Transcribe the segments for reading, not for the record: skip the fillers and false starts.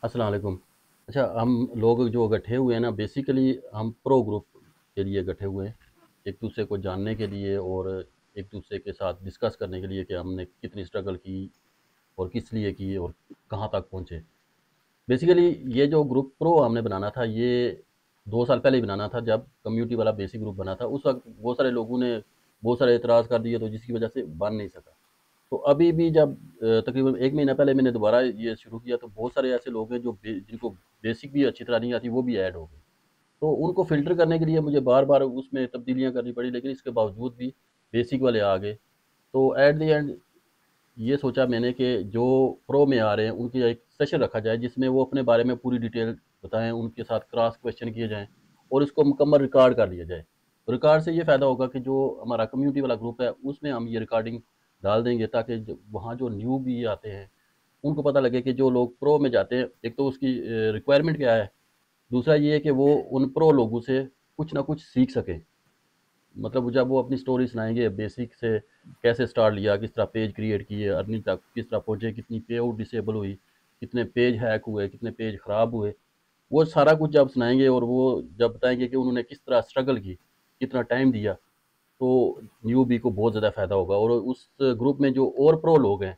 अस्सलाम वालेकुम। अच्छा, हम लोग जो इकट्ठे हुए हैं ना, बेसिकली हम प्रो ग्रुप के लिए इकट्ठे हुए हैं। एक दूसरे को जानने के लिए और एक दूसरे के साथ डिस्कस करने के लिए कि हमने कितनी स्ट्रगल की और किस लिए की और कहाँ तक पहुँचे। बेसिकली ये जो ग्रुप प्रो हमने बनाना था, ये 2 साल पहले ही बनाना था, जब कम्युनिटी वाला बेसिक ग्रुप बना था। उस वक़्त बहुत सारे लोगों ने बहुत सारे एतराज़ कर दिए, तो जिसकी वजह से बन नहीं सका। तो अभी भी जब तकरीबन 1 महीना पहले मैंने दोबारा ये शुरू किया, तो बहुत सारे ऐसे लोग हैं जो जिनको बेसिक भी अच्छी तरह नहीं आती, वो भी ऐड हो गए। तो उनको फ़िल्टर करने के लिए मुझे बार-बार उसमें तब्दीलियाँ करनी पड़ी, लेकिन इसके बावजूद भी बेसिक वाले आ गए। तो एट द एंड ये सोचा मैंने कि जो प्रो में आ रहे हैं, उनकी एक सेशन रखा जाए, जिसमें वो अपने बारे में पूरी डिटेल बताएँ, उनके साथ क्रॉस क्वेश्चन किए जाएँ और इसको मुकम्मल रिकॉर्ड कर लिया जाए। रिकॉर्ड से ये फ़ायदा होगा कि जो हमारा कम्युनिटी वाला ग्रुप है, उसमें हम ये रिकॉर्डिंग डाल देंगे, ताकि जो वहाँ जो न्यू भी आते हैं, उनको पता लगे कि जो लोग प्रो में जाते हैं, एक तो उसकी रिक्वायरमेंट क्या है, दूसरा ये है कि वो उन प्रो लोगों से कुछ ना कुछ सीख सकें। मतलब जब वो अपनी स्टोरी सुनाएँगे बेसिक से, कैसे स्टार्ट लिया, किस तरह पेज क्रिएट किए, अर्निंग तक किस तरह पहुँचे, कितनी पे आउट डिसेबल हुई, कितने पेज हैक हुए, कितने पेज खराब हुए, वो सारा कुछ जब सुनाएँगे और वो जब बताएँगे कि उन्होंने किस तरह स्ट्रगल की, कितना टाइम दिया, तो न्यूबी को बहुत ज़्यादा फ़ायदा होगा। और उस ग्रुप में जो और प्रो लोग हैं,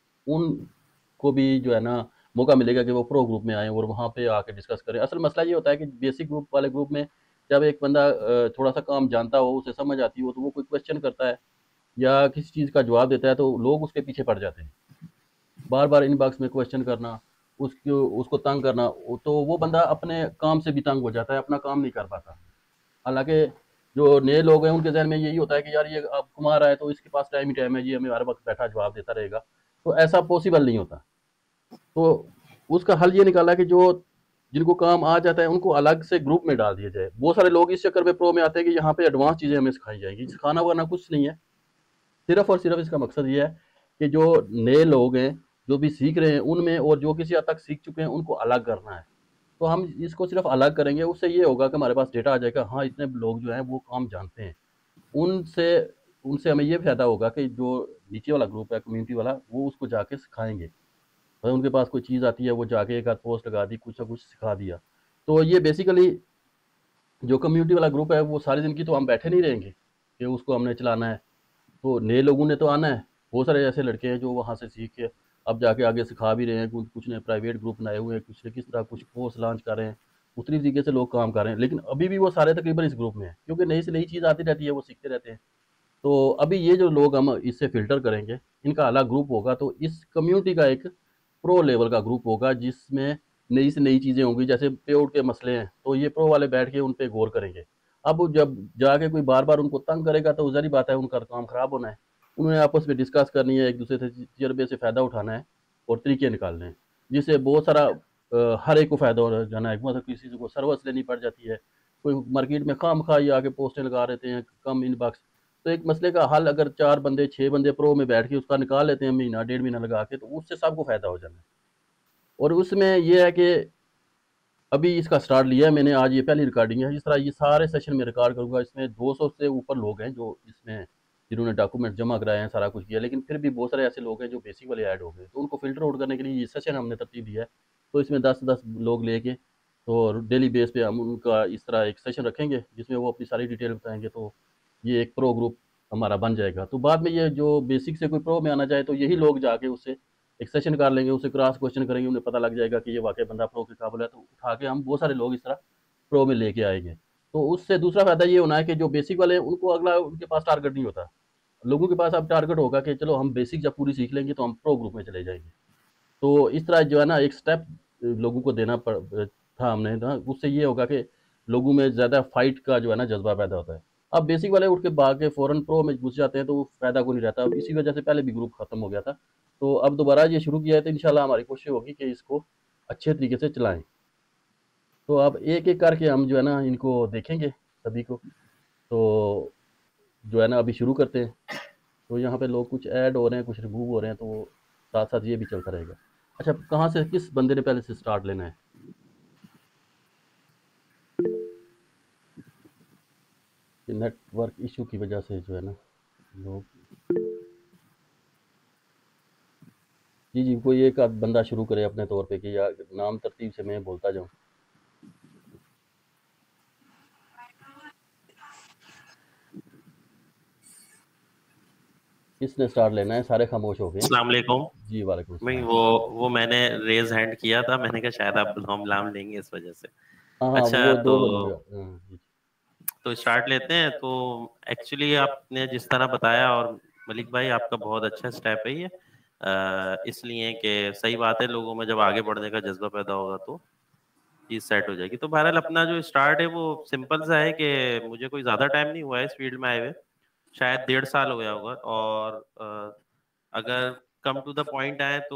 उनको भी जो है ना मौका मिलेगा कि वो प्रो ग्रुप में आएँ और वहाँ पे आके डिस्कस करें। असल मसला ये होता है कि बेसिक ग्रुप वाले ग्रुप में जब एक बंदा थोड़ा-सा काम जानता हो, उसे समझ आती हो, तो वो कोई क्वेश्चन करता है या किसी चीज़ का जवाब देता है, तो लोग उसके पीछे पड़ जाते हैं। बार-बार इनबॉक्स में क्वेश्चन करना, उसको उसको तंग करना, तो वो बंदा अपने काम से भी तंग हो जाता है, अपना काम नहीं कर पाता। हालाँकि जो नए लोग हैं, उनके ज़हन में यही होता है कि यार ये अब कमा रहा है, तो इसके पास टाइम ही टाइम है, ये हमें हर वक़्त बैठा जवाब देता रहेगा। तो ऐसा पॉसिबल नहीं होता। तो उसका हल ये निकाला कि जो जिनको काम आ जाता है, उनको अलग से ग्रुप में डाल दिया जाए। बहुत सारे लोग इस चक्कर में प्रो में आते हैं कि यहाँ पे एडवांस चीज़ें हमें सिखाई जाएँगी। सिखाना वगैरह कुछ नहीं है। सिर्फ़ और सिर्फ़ इसका मकसद ये है कि जो नए लोग हैं, जो भी सीख रहे हैं, उनमें और जो किसी हद तक सीख चुके हैं, उनको अलग करना है। तो हम इसको सिर्फ़ अलग करेंगे, उससे ये होगा कि हमारे पास डेटा आ जाएगा, हाँ, इतने लोग जो हैं वो काम जानते हैं। उनसे उनसे हमें ये फ़ायदा होगा कि जो नीचे वाला ग्रुप है, कम्युनिटी वाला, वो उसको जाके सिखाएँगे। अगर उनके पास कोई चीज़ आती है, वो जाके एक आध पोस्ट लगा दी, कुछ ना कुछ सिखा दिया। तो ये बेसिकली जो कम्युनिटी वाला ग्रुप है, वो सारे दिन की तो हम बैठे नहीं रहेंगे कि उसको हमने चलाना है। तो नए लोगों ने तो आना है। बहुत सारे ऐसे लड़के हैं जो वहाँ से सीख के अब जाके आगे सिखा भी रहे हैं। कुछ कुछ ने प्राइवेट ग्रुप बनाए हुए हैं, कुछ ने किस तरह कुछ कोर्स लॉन्च कर रहे हैं। उतनी तरीके से लोग काम कर रहे हैं। लेकिन अभी भी वो सारे तकरीबन इस ग्रुप में हैं, क्योंकि नई से नई चीज़ आती रहती है, वो सीखते रहते हैं। तो अभी ये जो लोग हम इससे फ़िल्टर करेंगे, इनका अलग ग्रुप होगा, तो इस कम्युनिटी का एक प्रो लेवल का ग्रुप होगा, जिसमें नई से नई चीज़ें होंगी। जैसे पे-आउट के मसले हैं, तो ये प्रो वाले बैठ के उन पे गौर करेंगे। अब जब जाके कोई बार-बार उनको तंग करेगा, तो ज़ाहिर बात है उनका काम खराब होना है। उन्हें आपस में डिस्कस करनी है, एक-दूसरे से तजर्बे से फ़ायदा उठाना है और तरीके निकालने हैं, जिससे बहुत सारा हर एक को फ़ायदा हो जाना है। मतलब किसी को सर्विस लेनी पड़ जाती है, कोई मार्केट में खामखा ही आके पोस्टें लगा देते हैं, कम इनबॉक्स। तो एक मसले का हल अगर 4 बंदे, 6 बंदे प्रो में बैठ के उसका निकाल लेते हैं महीना, डेढ़ महीना लगा के, तो उससे सबको फ़ायदा हो जाना है। और उसमें ये है कि अभी इसका स्टार्ट लिया है मैंने, आज ये पहली रिकॉर्डिंग है। इस तरह ये सारे सेशन में रिकॉर्ड करूँगा। इसमें 200 से ऊपर लोग हैं जो इसमें जिन्होंने डॉक्यूमेंट जमा कराए हैं, सारा कुछ किया। लेकिन फिर भी बहुत सारे ऐसे लोग हैं जो बेसिक वाले ऐड हो गए। तो उनको फ़िल्टर आउट करने के लिए ये सेशन हमने तरतीब दिया है। तो इसमें 10-10 लोग लेके और डेली बेस पे हम उनका इस तरह एक सेशन रखेंगे, जिसमें वो अपनी सारी डिटेल बताएँगे। तो ये एक प्रो ग्रुप हमारा बन जाएगा। तो बाद में ये जो बेसिक से कोई प्रो में आना चाहे, तो यही लोग जाके उससे एक सेशन कर लेंगे, उससे क्रॉस क्वेश्चन करेंगे, उन्हें पता लग जाएगा कि ये वाक़ई बंदा प्रो के काबिल है, तो उठा के हम बहुत सारे लोग इस तरह प्रो में लेके आएँगे। तो उससे दूसरा फ़ायदा ये होना है कि जो बेसिक वाले हैं, उनको अगला उनके पास टारगेट नहीं होता। लोगों के पास अब टारगेट होगा कि चलो हम बेसिक जब पूरी सीख लेंगे, तो हम प्रो ग्रुप में चले जाएँगे। तो इस तरह जो है ना एक स्टेप लोगों को देना था हमने ना, उससे ये होगा कि लोगों में ज़्यादा फ़ाइट का जो है ना जज़्बा पैदा होता है। अब बेसिक वाले उठ के भाग के फ़ौरन प्रो में घुस जाते हैं, तो वो फ़ायदा कोई नहीं रहता। अब इसी वजह से पहले भी ग्रुप खत्म हो गया था। तो अब दोबारा ये शुरू किया है, तो इंशाल्लाह हमारी कोशिश होगी कि इसको अच्छे तरीके से चलाएँ। तो अब एक-एक करके हम जो है ना इनको देखेंगे सभी को। तो जो है ना अभी शुरू करते हैं। तो यहाँ पे लोग कुछ ऐड हो रहे हैं, कुछ रिमूव हो रहे हैं, तो साथ-साथ ये भी चलता रहेगा। अच्छा, कहाँ से किस बंदे ने पहले से स्टार्ट लेना है? कि नेटवर्क इश्यू की वजह से जो है ना लोग जी, जी, कोई एक आध बंदा शुरू करे अपने तौर पे कि या नाम तरतीब से मैं बोलता जाऊँ। किसने स्टार्ट लेना है? सारे खामोश हो गए। अस्सलाम वालेकुम। जी, वालेकुम नहीं, सलाम। वो मैंने रेज हैंड किया था, मैंने कहा शायद आप नाम लाम लेंगे इस वजह से। हाँ, हाँ, अच्छा, वो तो 2 लोग जी। स्टार्ट लेते हैं। तो एक्चुअली आपने जिस तरह बताया, और मलिक भाई आपका बहुत अच्छा स्टेप है ये, इसलिए कि सही बात है, लोगों में जब आगे बढ़ने का जज्बा पैदा होगा तो चीज सेट हो जाएगी। तो बहरहाल अपना जो स्टार्ट है वो सिंपल सा है कि मुझे कोई ज्यादा टाइम नहीं हुआ है इस फील्ड में आए हुए, शायद 1.5 साल हो गया होगा। और अगर कम टू द पॉइंट आए तो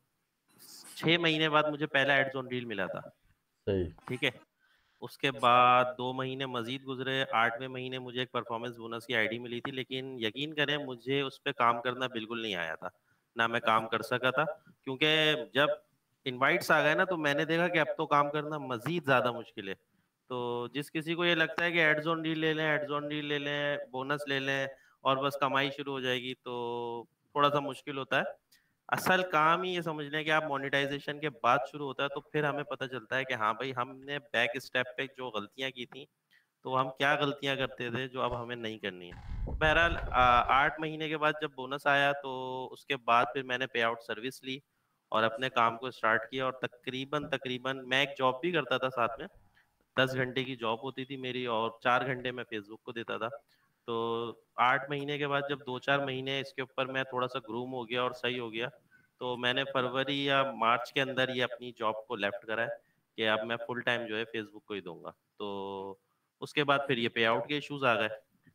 6 महीने बाद मुझे पहला एड्स ऑन रील मिला था। सही। ठीक है। उसके बाद 2 महीने मजीद गुजरे, 8वें महीने मुझे एक परफॉर्मेंस बोनस की आईडी मिली थी, लेकिन यकीन करें मुझे उस पर काम करना बिल्कुल नहीं आया था, ना मैं काम कर सका था। क्योंकि जब इनवाइट्स आ गए ना, तो मैंने देखा कि अब तो काम करना मजीद ज्यादा मुश्किल है। तो जिस किसी को ये लगता है कि एड्स ऑन डील ले लें, एड्स ऑन डील ले लें, बोनस ले लें और बस कमाई शुरू हो जाएगी, तो थोड़ा सा मुश्किल होता है। असल काम ही ये समझ लें कि आप मोनेटाइजेशन के बाद शुरू होता है, तो फिर हमें पता चलता है कि हाँ भाई, हमने बैक स्टेप पे जो गलतियां की थी, तो हम क्या गलतियां करते थे जो अब हमें नहीं करनी है। बहरहाल 8 महीने के बाद जब बोनस आया, तो उसके बाद फिर मैंने पे आउट सर्विस ली और अपने काम को स्टार्ट किया। और तकरीबन तकरीबन मैं एक जॉब भी करता था साथ में, 10 घंटे की जॉब होती थी मेरी, और 4 घंटे मैं फेसबुक को देता था। तो 8 महीने के बाद जब 2-4 महीने इसके ऊपर मैं थोड़ा सा ग्रूम हो गया और सही हो गया, तो मैंने फरवरी या मार्च के अंदर ये अपनी जॉब को लेफ्ट करा है कि अब मैं फुल टाइम जो है फेसबुक को ही दूंगा। तो उसके बाद फिर ये पे आउट के इश्यूज आ गए।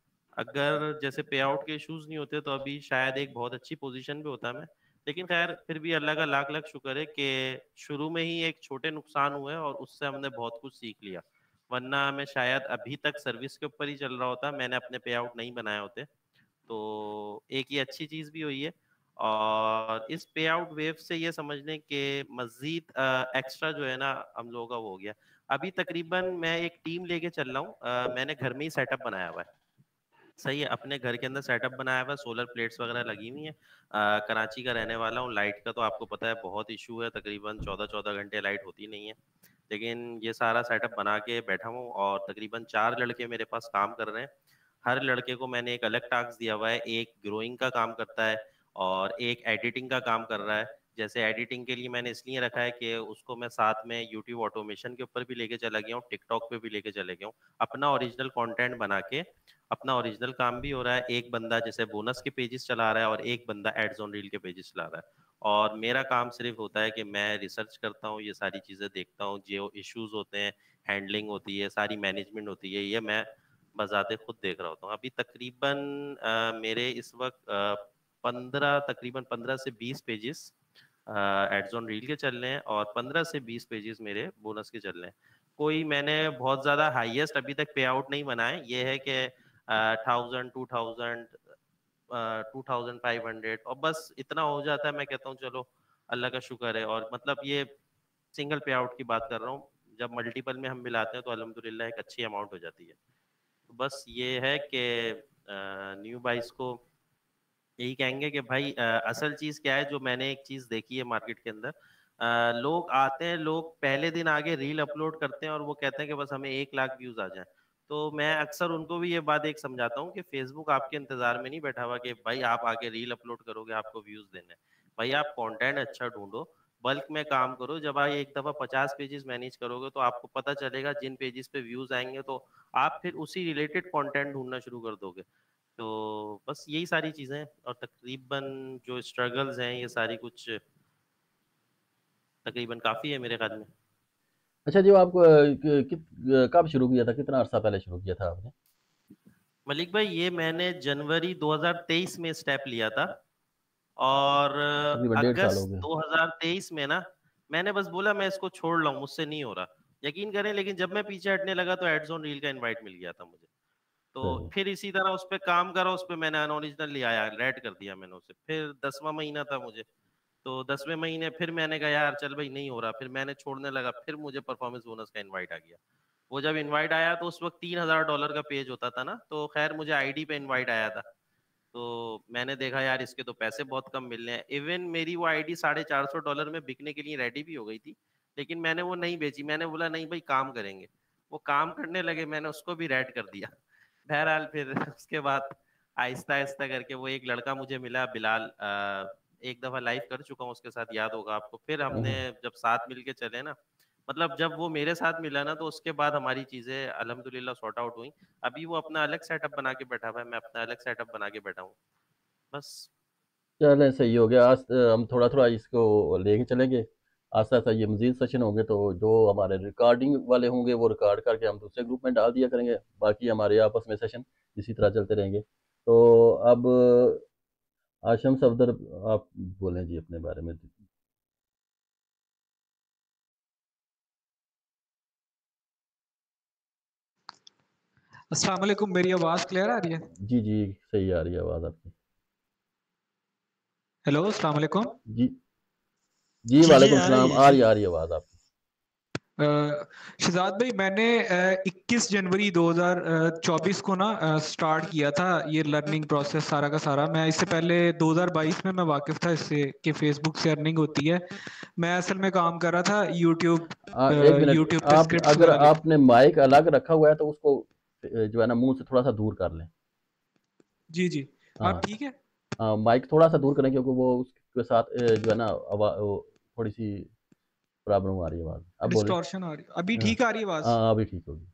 अगर जैसे पे आउट के इश्यूज नहीं होते तो अभी शायद एक बहुत अच्छी पोजीशन पे होता मैं। लेकिन खैर, फिर भी अल्लाह का लाख लाख शुक्र है कि शुरू में ही एक छोटे नुकसान हुए और उससे हमने बहुत कुछ सीख लिया। वरना मैं शायद अभी तक सर्विस के ऊपर ही चल रहा होता, मैंने अपने पे आउट नहीं बनाए होते। तो एक ये अच्छी चीज भी हुई है। और इस पे आउट वेव से ये समझ लें कि मजीद एक्स्ट्रा जो है ना हम लोगों का वो हो गया। अभी तकरीबन मैं एक टीम लेके चल रहा हूँ, मैंने घर में ही सेटअप बनाया हुआ है। सही है, अपने घर के अंदर सेटअप बनाया हुआ है, सोलर प्लेट्स वगैरह लगी हुई हैं। कराची का रहने वाला हूँ, लाइट का तो आपको पता है बहुत इशू है, तकरीबन 14-14 घंटे लाइट होती नहीं है। लेकिन ये सारा सेटअप बना के बैठा हूँ और तकरीबन 4 लड़के मेरे पास काम कर रहे हैं। हर लड़के को मैंने एक अलग टास्क दिया हुआ है, एक ग्रोइंग का काम करता है और एक एडिटिंग का काम कर रहा है। जैसे एडिटिंग के लिए मैंने इसलिए रखा है कि उसको मैं साथ में यूट्यूब ऑटोमेशन के ऊपर भी लेके चला गया हूँ, टिकटॉक पे भी लेके चले गया हूँ, अपना ओरिजिनल कंटेंट बना के। अपना ओरिजिनल काम भी हो रहा है, एक बंदा जैसे बोनस के पेजेस चला रहा है और एक बंदा एड्स ऑन रील के पेजेस चला रहा है। और मेरा काम सिर्फ होता है कि मैं रिसर्च करता हूँ, ये सारी चीज़ें देखता हूँ, जो इश्यूज होते हैं, हैंडलिंग होती है, सारी मैनेजमेंट होती है, ये मैं बजाते खुद देख रहा होता हूँ। अभी तकरीबन मेरे इस वक्त 15 से 20 पेजेस एड्स ऑन रील के चल रहे हैं और 15 से 20 पेजेस मेरे बोनस के चल रहे हैं। कोई मैंने बहुत ज़्यादा हाईएस्ट अभी तक पे आउट नहीं बनाए, ये है कि 1000, 2000, 2500 और बस इतना हो जाता है। मैं कहता हूँ चलो अल्लाह का शुक्र है। और मतलब ये सिंगल पे आउट की बात कर रहा हूँ, जब मल्टीपल में हम मिलाते हैं तो अल्हम्दुलिल्लाह एक अच्छी अमाउंट हो जाती है। तो बस ये है कि न्यू बाइस को यही कहेंगे कि भाई असल चीज क्या है, जो मैंने एक चीज देखी है मार्केट के अंदर, लोग आते हैं, लोग पहले दिन आगे रील अपलोड करते हैं और वो कहते हैं कि बस हमें 1 लाख व्यूज आ जाए। तो मैं अक्सर उनको भी ये बात एक समझाता हूँ कि फेसबुक आपके इंतजार में नहीं बैठा हुआ कि भाई आप आगे रील अपलोड करोगे आपको व्यूज देने हैं। भाई आप कंटेंट अच्छा ढूंढो, बल्क में काम करो। जब आप एक दफा 50 पेजेस मैनेज करोगे तो आपको पता चलेगा जिन पेजेस पे व्यूज आएंगे, तो आप फिर उसी रिलेटेड कंटेंट ढूंढना शुरू कर दोगे। तो बस यही सारी चीजें हैं। और तकरीबन जो स्ट्रगल्स हैं ये सारी कुछ तकरीबन काफी है मेरे ख्याल में। अच्छा जी, आप कब शुरू किया था? कितना अर्सा पहले शुरू किया था आपने? मलिक भाई, ये मैंने जनवरी 2023 में स्टेप लिया था और तकरीबन 1.5 साल हो अगस्त गए। 2023 में ना मैंने बस बोला मैं इसको छोड़ रहा हूँ, मुझसे नहीं हो रहा। यकीन करें, लेकिन जब मैं पीछे हटने लगा तो एड्स ऑन रील का इनवाइट मिल गया था मुझे। तो सही। फिर इसी तरह उस पर काम करा, उस पर मैंने अनओरिजिनल ले आया, रेड कर दिया मैंने उसे। फिर 10वां महीना था मुझे, तो 10वें महीने फिर मैंने कहा यार चल भाई नहीं हो रहा, फिर मैंने छोड़ने लगा। फिर मुझे परफॉर्मेंस बोनस का इनवाइट आ गया। वो जब इनवाइट आया तो उस वक्त $3000 का पेज होता था ना, तो खैर मुझे आईडी पे इनवाइट आया था। तो मैंने देखा यार इसके तो पैसे बहुत कम मिल रहे हैं। इवन मेरी वो आईडी $450 में बिकने के लिए रेडी भी हो गई थी, लेकिन मैंने वो नहीं बेची। मैंने बोला नहीं भाई, काम करेंगे। वो काम करने लगे, मैंने उसको भी रेड कर दिया। बहरहाल फिर उसके बाद आहिस्ता आहिस्ता करके वो एक लड़का मुझे मिला, बिलाल। एक दफा लाइव कर चुका हूँ उसके साथ, याद होगा आपको। फिर हमने जब साथ मिलके चले ना, मतलब जब वो मेरे साथ मिला ना, तो उसके बाद हमारी चीजें अल्हम्दुलिल्लाह सॉर्ट आउट हुई। अभी वो अपना अलग सेटअप बना के बैठा हुआ है, मैं अपना अलग सेटअप बना के बैठा हूँ, बस। चलें, सही हो गया। आज हम थोड़ा-थोड़ा इसको लेके चलेंगे। आस्ता-आस्ता ये मज़ीद सेशन होंगे, तो जो हमारे रिकॉर्डिंग वाले होंगे, वो रिकॉर्ड करके हम दूसरे ग्रुप में डाल दिया करेंगे। बाकी हमारे आपस में सेशन इसी तरह चलते रहेंगे। तो अब आशम सफदर, आप बोलें जी अपने बारे में। अस्सलाम वालेकुम, मेरी आवाज़ क्लियर आ रही है? जी, जी, सही आ रही है आवाज़ आपकी। हेलो, अस्सलाम वालेकुम। जी, जी, जी जी वालेकुम आ रही सलाम। है जी। आ रही है आवाज़ आपकी। शहजाद भाई, मैंने 21 जनवरी 2024 को ना स्टार्ट किया था ये लर्निंग प्रोसेस सारा का सारा। मैं इससे पहले 2022 में मैं वाकिफ़ था इससे कि फेसबुक से अर्निंग होती है। मैं असल में काम कर रहा था यूट्यूब एक मिनट, यूट्यूब पे आप स्क्रिप्ट्स अगर वगैरह आपने माइक अलग रखा हुआ है तो उसको जो है ना मुंह से थोड़ा सा दूर कर लें। जी जी, आप हाँ, ठीक है? हाँ, माइक थोड़ा सा दूर करें, क्योंकि वो उसके साथ जो है ना थोड़ी सी प्रॉब्लम आ रही है आवाज़। अब बोले। डिस्टॉर्शन आ रही, अभी हाँ, ठीक आ रही है आवाज़? हाँ, अभी ठीक होगी।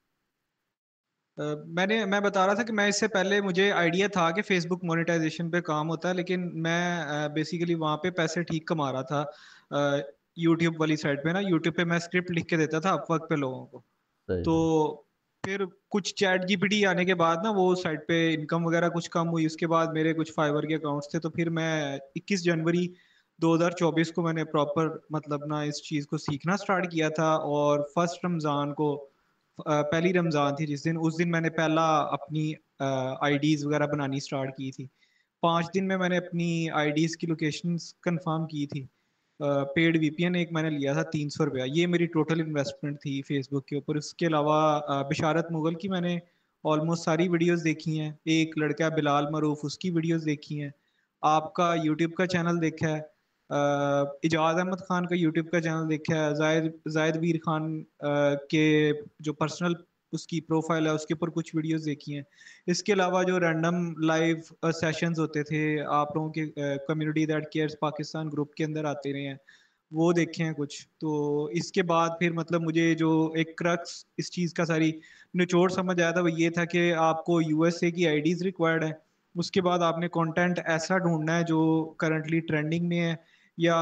मैं बता रहा था कि मैं इससे पहले मुझे आइडिया था कि फेसबुक मोनेटाइजेशन पे काम होता है, लेकिन मैं बेसिकली वहाँ पे पैसे ठीक कमा रहा था यूट्यूब वाली साइड पे ना। यूट्यूब पे मैं स्क्रिप्ट लिख के देता था अपवर्क पे लोगों को। सही तो है। फिर कुछ चैट जीपीटी आने के बाद ना वो साइट पे इनकम वगैरह कुछ कम हुई। उसके बाद मेरे कुछ फाइवर के अकाउंट्स थे, तो फिर मैं 21 जनवरी 2024 को मैंने प्रॉपर मतलब ना इस चीज़ को सीखना स्टार्ट किया था। और फर्स्ट रमज़ान को पहली रमज़ान थी जिस दिन, उस दिन मैंने पहला अपनी आईडीज़ वगैरह बनानी स्टार्ट की थी। 5 दिन में मैंने अपनी आईडीज़ की लोकेशंस कंफर्म की थी। पेड वीपीएन एक मैंने लिया था 300 रुपया। ये मेरी टोटल इन्वेस्टमेंट थी फेसबुक के ऊपर। उसके अलावा बिशारत मुगल की मैंने ऑलमोस्ट सारी वीडियोस देखी हैं। एक लड़का बिलाल मरूफ, उसकी वीडियोस देखी हैं। आपका यूट्यूब का चैनल देखा है। इजाज़ अहमद खान का यूट्यूब का चैनल देखा है। जायद वीर खान के जो पर्सनल उसकी प्रोफाइल है उसके ऊपर कुछ वीडियोस देखी हैं। इसके अलावा जो रैंडम लाइव सेशंस होते थे आप लोगों के community that cares Pakistan group के अंदर आते रहे हैं, वो देखे हैं कुछ। तो इसके बाद फिर मतलब मुझे जो एक क्रक्स इस चीज़ का सारी निचोड़ समझ आया था वो ये था कि आपको यूएसए की आईडीज़ रिक्वायर्ड है। उसके बाद आपने कंटेंट ऐसा ढूंढना है जो करंटली ट्रेंडिंग में है, या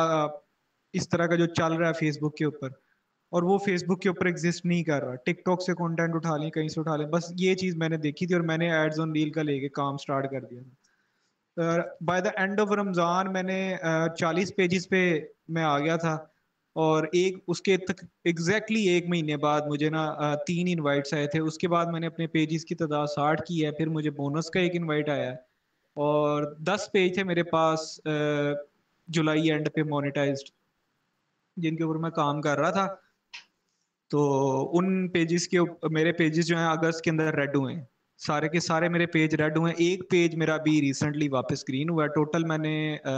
इस तरह का जो चल रहा है फेसबुक के ऊपर, और वो फेसबुक के ऊपर एग्जिस्ट नहीं कर रहा। टिकटॉक से कंटेंट उठा लें, कहीं से उठा लें, बस ये चीज़ मैंने देखी थी और मैंने एड्स ऑन रील का लेके काम स्टार्ट कर दिया था। By the end of Ramzan मैंने 40 पेजेस पे मैं आ गया था। और एक उसके तक एग्जैक्टली 1 महीने बाद मुझे ना 3 इनवाइट्स आए थे। उसके बाद मैंने अपने पेजेस की तादाद 60 की है। फिर मुझे बोनस का एक इनवाइट आया है। और 10 पेज थे मेरे पास जुलाई एंड पे मोनेटाइज्ड, जिनके ऊपर मैं काम कर रहा था। तो उन पेजेस के मेरे पेजेस जो हैं अगस्त के अंदर रेड हुए हैं। सारे के सारे मेरे पेज रेड हुए हैं। एक पेज मेरा अभी रिसेंटली वापस ग्रीन हुआ है। टोटल मैंने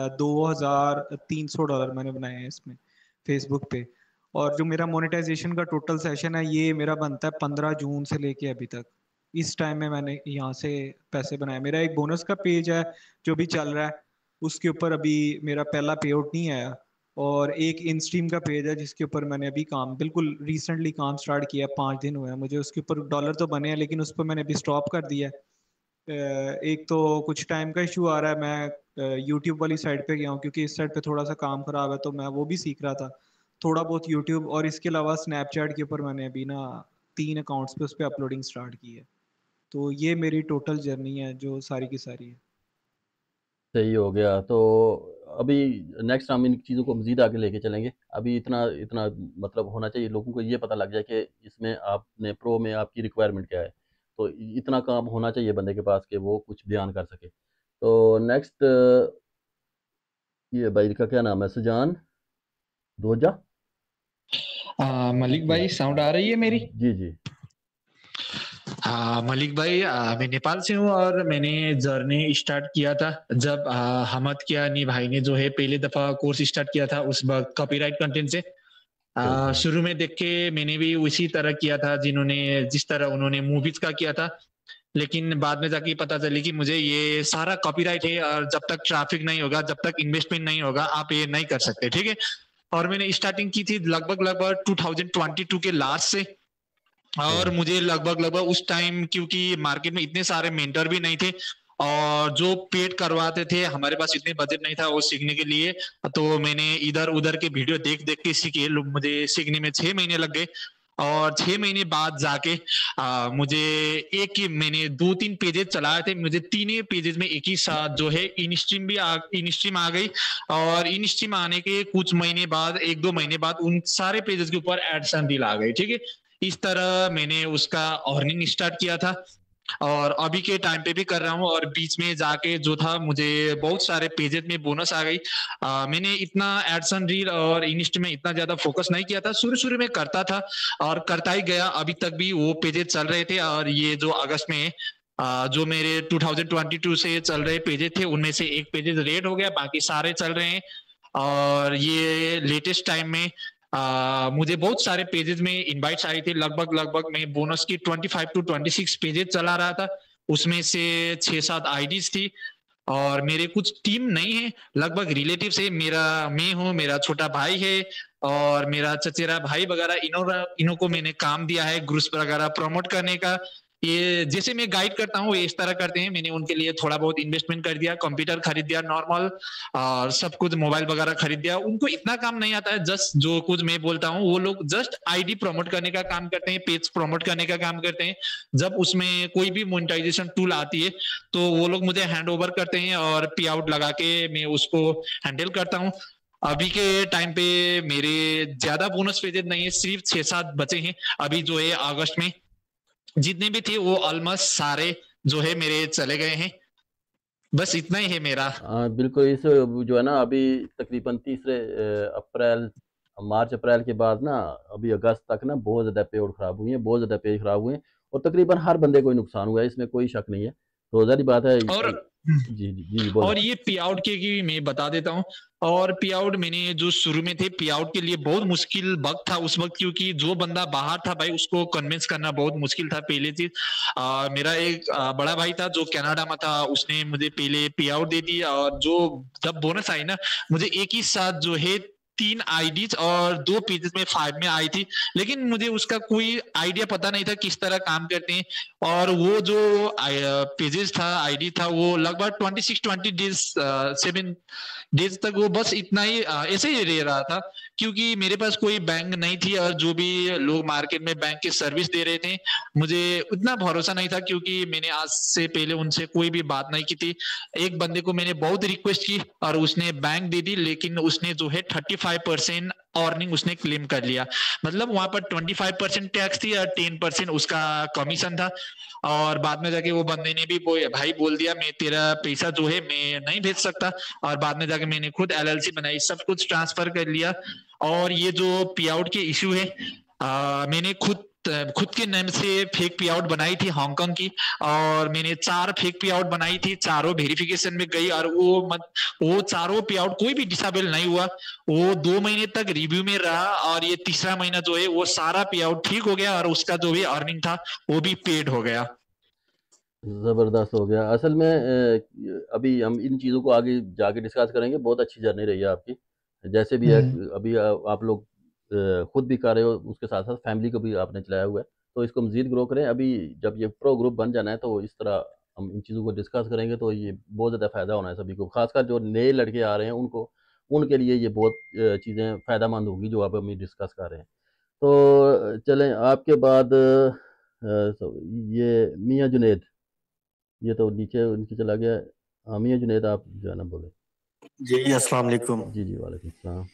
$2,300 मैंने बनाए हैं इसमें फेसबुक पे। और जो मेरा मोनेटाइजेशन का टोटल सेशन है ये मेरा बनता है 15 जून से लेके अभी तक। इस टाइम में मैंने यहाँ से पैसे बनाए। मेरा एक बोनस का पेज है जो भी चल रहा है, उसके ऊपर अभी मेरा पहला पे आउट नहीं आया। और एक इन स्ट्रीम का पेज है जिसके ऊपर मैंने अभी काम बिल्कुल रिसेंटली काम स्टार्ट किया, 5 दिन हुए हैं मुझे। उसके ऊपर डॉलर तो बने हैं लेकिन उस पर मैंने अभी स्टॉप कर दिया है। एक तो कुछ टाइम का इशू आ रहा है। मैं यूट्यूब वाली साइड पे गया हूँ क्योंकि इस साइड पे थोड़ा सा काम खराब है, तो मैं वो भी सीख रहा था थोड़ा बहुत यूट्यूब। और इसके अलावा स्नैपचैट के ऊपर मैंने अभी ना 3 अकाउंट्स पे उस पर अपलोडिंग स्टार्ट की है। तो ये मेरी टोटल जर्नी है जो सारी की सारी है। सही हो गया। तो अभी नेक्स्ट हम इन चीज़ों को मज़ीद आगे लेके चलेंगे। अभी इतना इतना मतलब होना चाहिए, लोगों को ये पता लग जाए कि इसमें आपने प्रो में आपकी रिक्वायरमेंट क्या है। तो इतना काम होना चाहिए बंदे के पास कि वो कुछ बयान कर सके। तो नेक्स्ट, ये भाई का क्या नाम है, सुजान दोजा। मलिक भाई, साउंड आ रही है मेरी? जी, जी। मलिक भाई, मैं नेपाल से हूँ और मैंने जर्नी स्टार्ट किया था जब हमद कियानी भाई ने जो है पहले दफा कोर्स स्टार्ट किया था उस वक्त कॉपीराइट कंटेंट से। शुरू में देख के मैंने भी उसी तरह किया था जिस तरह उन्होंने मूवीज का किया था, लेकिन बाद में जाके पता चली कि मुझे ये सारा कॉपीराइट है और जब तक ट्रैफिक नहीं होगा, जब तक इन्वेस्टमेंट नहीं होगा, आप ये नहीं कर सकते, ठीक है। और मैंने स्टार्टिंग की थी लगभग 2022 के लास्ट से, और मुझे लगभग उस टाइम, क्योंकि मार्केट में इतने सारे मेंटर भी नहीं थे और जो पेड करवाते थे, हमारे पास इतने बजट नहीं था वो सीखने के लिए, तो मैंने इधर उधर के वीडियो देख देख के सीखे। मुझे सीखने में 6 महीने लग गए और 6 महीने बाद जाके मुझे मैंने 2-3 पेजेस चलाए थे, मुझे 3 पेजेस में एक ही साथ जो है इनस्ट्रीम आ गई। और इनस्ट्रीम आने के कुछ महीने बाद, 1-2 महीने बाद, उन सारे पेजेस के ऊपर एड्स एंड डील आ गई, ठीक है। इस तरह मैंने उसका अर्निंग स्टार्ट किया था और अभी के टाइम पे भी कर रहा हूँ। और बीच में जाके जो था, मुझे बहुत सारे पेजेस में बोनस आ गई। मैंने इतना एड्स एंड रील और इनिस्ट में इतना ज्यादा फोकस नहीं किया था, शुरू में करता था और करता ही गया। अभी तक भी वो पेजेस चल रहे थे और ये जो अगस्त में जो मेरे 2022 से चल रहे पेजेस थे उनमें से एक पेजेस रेड हो गया, बाकी सारे चल रहे हैं। और ये लेटेस्ट टाइम में मुझे बहुत सारे पेजेस में इनवाइट्स आई थी। लगभग मैं बोनस की 25 to 26 पेजेस चला रहा था, उसमें से 6-7 आईडीज थी और मेरे कुछ टीम नहीं है, लगभग रिलेटिव्स है। मैं हूँ, मेरा छोटा भाई है और मेरा चचेरा भाई वगैरह, इन्हों को मैंने काम दिया है ग्रुप्स वगैरह प्रमोट करने का। ये जैसे मैं गाइड करता हूँ ये इस तरह करते हैं। मैंने उनके लिए थोड़ा बहुत इन्वेस्टमेंट कर दिया, कंप्यूटर खरीद दिया नॉर्मल, और सब कुछ मोबाइल वगैरह खरीद दिया। उनको इतना काम नहीं आता है, जस्ट जो कुछ मैं बोलता हूँ वो लोग जस्ट आईडी प्रमोट करने का काम करते हैं, पेज प्रमोट करने का काम करते हैं। जब उसमें कोई भी मोनेटाइजेशन टूल आती है तो वो लोग मुझे हैंड ओवर करते हैं और पे आउट लगा के मैं उसको हैंडल करता हूँ। अभी के टाइम पे मेरे ज्यादा बोनस पेजेस नहीं है, सिर्फ 6-7 बचे हैं अभी जो है अगस्त में। जितने भी थे वो ऑलमोस्ट सारे जो है मेरे चले गए हैं। बस इतना ही है मेरा। बिल्कुल। इस जो है ना, अभी तकरीबन मार्च अप्रैल के बाद ना, अभी अगस्त तक ना बहुत ज़्यादा पे आउट ख़राब हुई हैं, बहुत ज़्यादा पेज ख़राब हुए हैं और तकरीबन हर बंदे को ही नुकसान हुआ है, इसमें कोई शक नहीं है। तो ज़ाहिर बात है। और जी बोलो। और ये पे आउट के की मैं बता देता हूँ। और पे आउट मैंने जो शुरू में थे, पे आउट के लिए बहुत मुश्किल वक्त था उस वक्त, क्योंकि जो बंदा बाहर था भाई उसको कन्विंस करना बहुत मुश्किल था। पहले चीज मेरा एक बड़ा भाई था जो कनाडा में था, उसने मुझे पहले पे आउट दे दिया और जो जब बोनस आई ना, मुझे एक ही साथ जो है 3 आईडीज और 2 पेजेस में 5 में आई थी, लेकिन मुझे उसका कोई आइडिया पता नहीं था किस तरह काम करते हैं। और वो जो पेजेस था, आईडी था, वो लगभग 26-20 डेज 7 डेज तक वो बस इतना ही ऐसे ही रह रहा था, क्योंकि मेरे पास कोई बैंक नहीं थी और जो भी लोग मार्केट में बैंक की सर्विस दे रहे थे मुझे उतना भरोसा नहीं था, क्योंकि मैंने आज से पहले उनसे कोई भी बात नहीं की थी। एक बंदे को मैंने बहुत रिक्वेस्ट की और उसने बैंक दे दी, लेकिन उसने जो है 35% अर्निंग उसने क्लेम कर लिया। मतलब वहां पर 25% टैक्स थी और 10% उसका कमीशन था। और बाद में जाके वो बंदे ने भी भाई बोल दिया मैं तेरा पैसा जो है मैं नहीं भेज सकता, और बाद में जाके मैंने खुद एलएलसी बनाई, सब कुछ ट्रांसफर कर लिया। और ये जो पे आउट के इश्यू है, मैंने खुद के नाम से फेक पे आउट बनाई थी हांगकांग की, और मैंने 4 फेक पे आउट बनाई थी, चारों वेरिफिकेशन में गई और वो चारों पे आउट कोई भी डिसेबल नहीं हुआ। वो 2 महीने तक रिव्यू में रहा और ये तीसरा महीना जो है वो सारा पे आउट ठीक हो गया और उसका जो भी अर्निंग था वो भी पेड हो गया। ज़बरदस्त हो गया। असल में अभी हम इन चीज़ों को आगे जाके डिस्कस करेंगे। बहुत अच्छी जर्नी रही है आपकी, जैसे भी है। अभी आप लोग खुद भी कर रहे हो, उसके साथ साथ फैमिली को भी आपने चलाया हुआ है, तो इसको मज़ीद ग्रो करें। अभी जब ये प्रो ग्रुप बन जाना है तो इस तरह हम इन चीज़ों को डिस्कस करेंगे, तो ये बहुत ज़्यादा फ़ायदा होना है सभी को, खासकर जो नए लड़के आ रहे हैं उनके लिए ये बहुत चीज़ें फ़ायदेमंद होगी जो आप अभी डिस्कस कर रहे हैं। तो चलें, आपके बाद ये मियाँ जुनैद, ये तो नीचे चला गया। मियाँ जुनैद, आप जो है ना बोले। जी अस्सलाम वालेकुम। जी वालेकुम सलाम।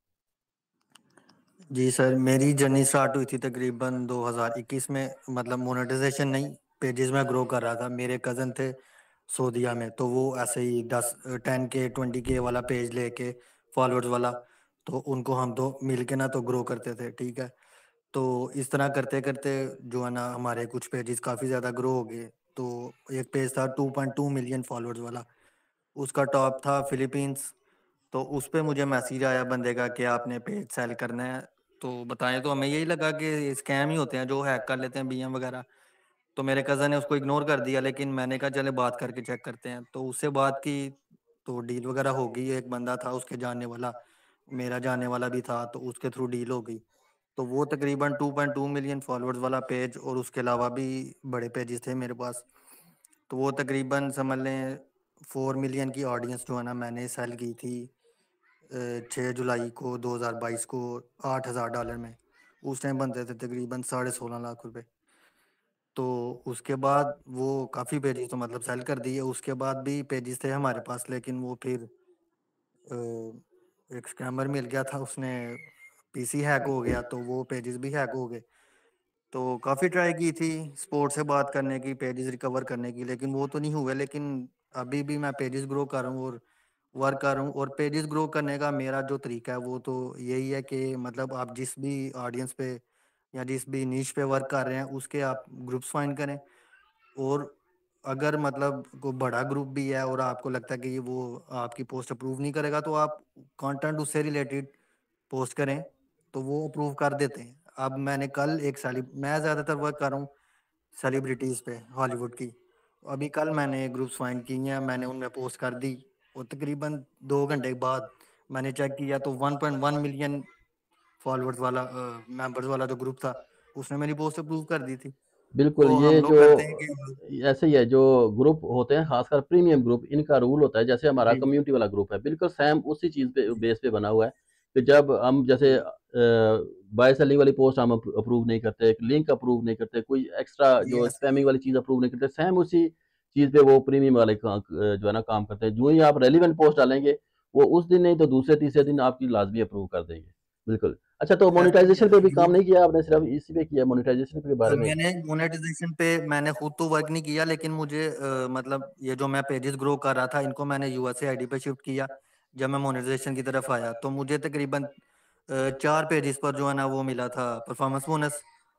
जी सर, मेरी जर्नी स्टार्ट हुई थी तकरीबन 2021 में। मतलब मोनेटाइजेशन नहीं, पेजेस में ग्रो कर रहा था। मेरे कज़न थे सऊदीया में, तो वो ऐसे ही 10K 20K वाला पेज लेके फॉलोअर्स वाला, तो उनको हम दो मिल के ना तो ग्रो करते थे, ठीक है। तो इस तरह करते करते जो है ना हमारे कुछ पेजेस काफ़ी ज़्यादा ग्रो हो गए। तो एक पेज था 2.2 मिलियन फॉलोअर्स वाला, उसका टॉप था फिलीपींस। तो उस पे मुझे मैसेज आया बंदे का कि आपने पेज सेल करना है, तो बताएं। तो हमें यही लगा कि स्कैम ही होते हैं जो हैक कर लेते हैं बीएम वगैरह। तो मेरे कज़न ने उसको इग्नोर कर दिया, लेकिन मैंने कहा चले बात करके चेक करते हैं। तो उससे बात की तो डील वगैरह हो गई। एक बंदा था उसके जानने वाला, मेरा जानने वाला भी था, तो उसके थ्रू डील हो गई। तो वो तकरीबन 2.2 मिलियन फॉलोअर्स वाला पेज, और उसके अलावा भी बड़े पेजेस थे मेरे पास। तो वो तकरीबन समझ लें 4 मिलियन की ऑडियंस जो है ना मैंने सेल की थी 6 जुलाई को 2022 को $8,000 में। उस टाइम बनते थे तकरीबन 16.5 लाख रुपए। तो उसके बाद वो काफ़ी पेजेस तो मतलब सेल कर दिए। उसके बाद भी पेजेस थे हमारे पास, लेकिन वो फिर एक स्कैमर मिल गया था, उसने पीसी हैक हो गया, तो वो पेजेस भी हैक हो गए। तो काफ़ी ट्राई की थी स्पोर्ट से बात करने की, पेजेस रिकवर करने की, लेकिन वो तो नहीं हुए। लेकिन अभी भी मैं पेजेस ग्रो कर रहा हूँ और वर्क कर रहा हूँ। और पेजेस ग्रो करने का मेरा जो तरीका है वो तो यही है कि मतलब आप जिस भी ऑडियंस पे या जिस भी नीश पे वर्क कर रहे हैं उसके आप ग्रुप्स फाइंड करें। और अगर मतलब कोई बड़ा ग्रुप भी है और आपको लगता है कि ये वो आपकी पोस्ट अप्रूव नहीं करेगा, तो आप कंटेंट उससे रिलेटेड पोस्ट करें, तो वो अप्रूव कर देते हैं। अब मैंने कल मैं ज़्यादातर वर्क कर रहा हूँ सेलिब्रिटीज़ पे, हॉलीवुड की। अभी कल मैंने ग्रुप्स फाइंड किए हैं, मैंने उनमें पोस्ट कर दी, और तकरीबन 2 घंटे के बाद मैंने चेक किया तो 1.1 मिलियन फॉलोअर्स वाला मेंबर्स वाला जो ग्रुप था उसने मेरी पोस्ट अप्रूव कर दी थी। बिल्कुल, तो हम ये लोग जो करते हैं कि ऐसे ही है, जो ग्रुप होते हैं खासकर प्रीमियम ग्रुप, इनका रूल होता है जैसे हमारा जी कम्युनिटी वाला ग्रुप है, बिल्कुल सेम उसी चीज़ पे बेस पे बना हुआ है कि जब हम जैसे बाय सेलिंग वाली पोस्ट हम अप्रूव नहीं करते, लिंक अप्रूव नहीं करते, कोई एक्स्ट्रा जो यस स्पैमिंग वाली चीज़ अप्रूव नहीं करते, सेम उसी चीज़ पे वो प्रीमियम वाले जो है ना काम करते हैं। जो ही आप रेलिवेंट पोस्ट डालेंगे, वो उस दिन नहीं तो दूसरे तीसरे दिन आपकी लाजमी अप्रूव कर देंगे। बिल्कुल। अच्छा, तो ऐसे ही मोनेटाइजेशन पे भी है काम नहीं किया आपने, सिर्फ इसी पे किया मोनेटाइजेशन के बारे में? मैंने मोनेटाइजेशन पे मैंने खुद तो वर्क नहीं किया, लेकिन मुझे मतलब ये जो मैं पेजेस ग्रो कर रहा था इनको मैंने यूएसए आईडी पे शिफ्ट किया। जब मैं मोनेटाइजेशन की तरफ आया तो मुझे तकरीबन 4 पेजेस पर जो है ना वो मिला था परफॉर्मेंस बोनस।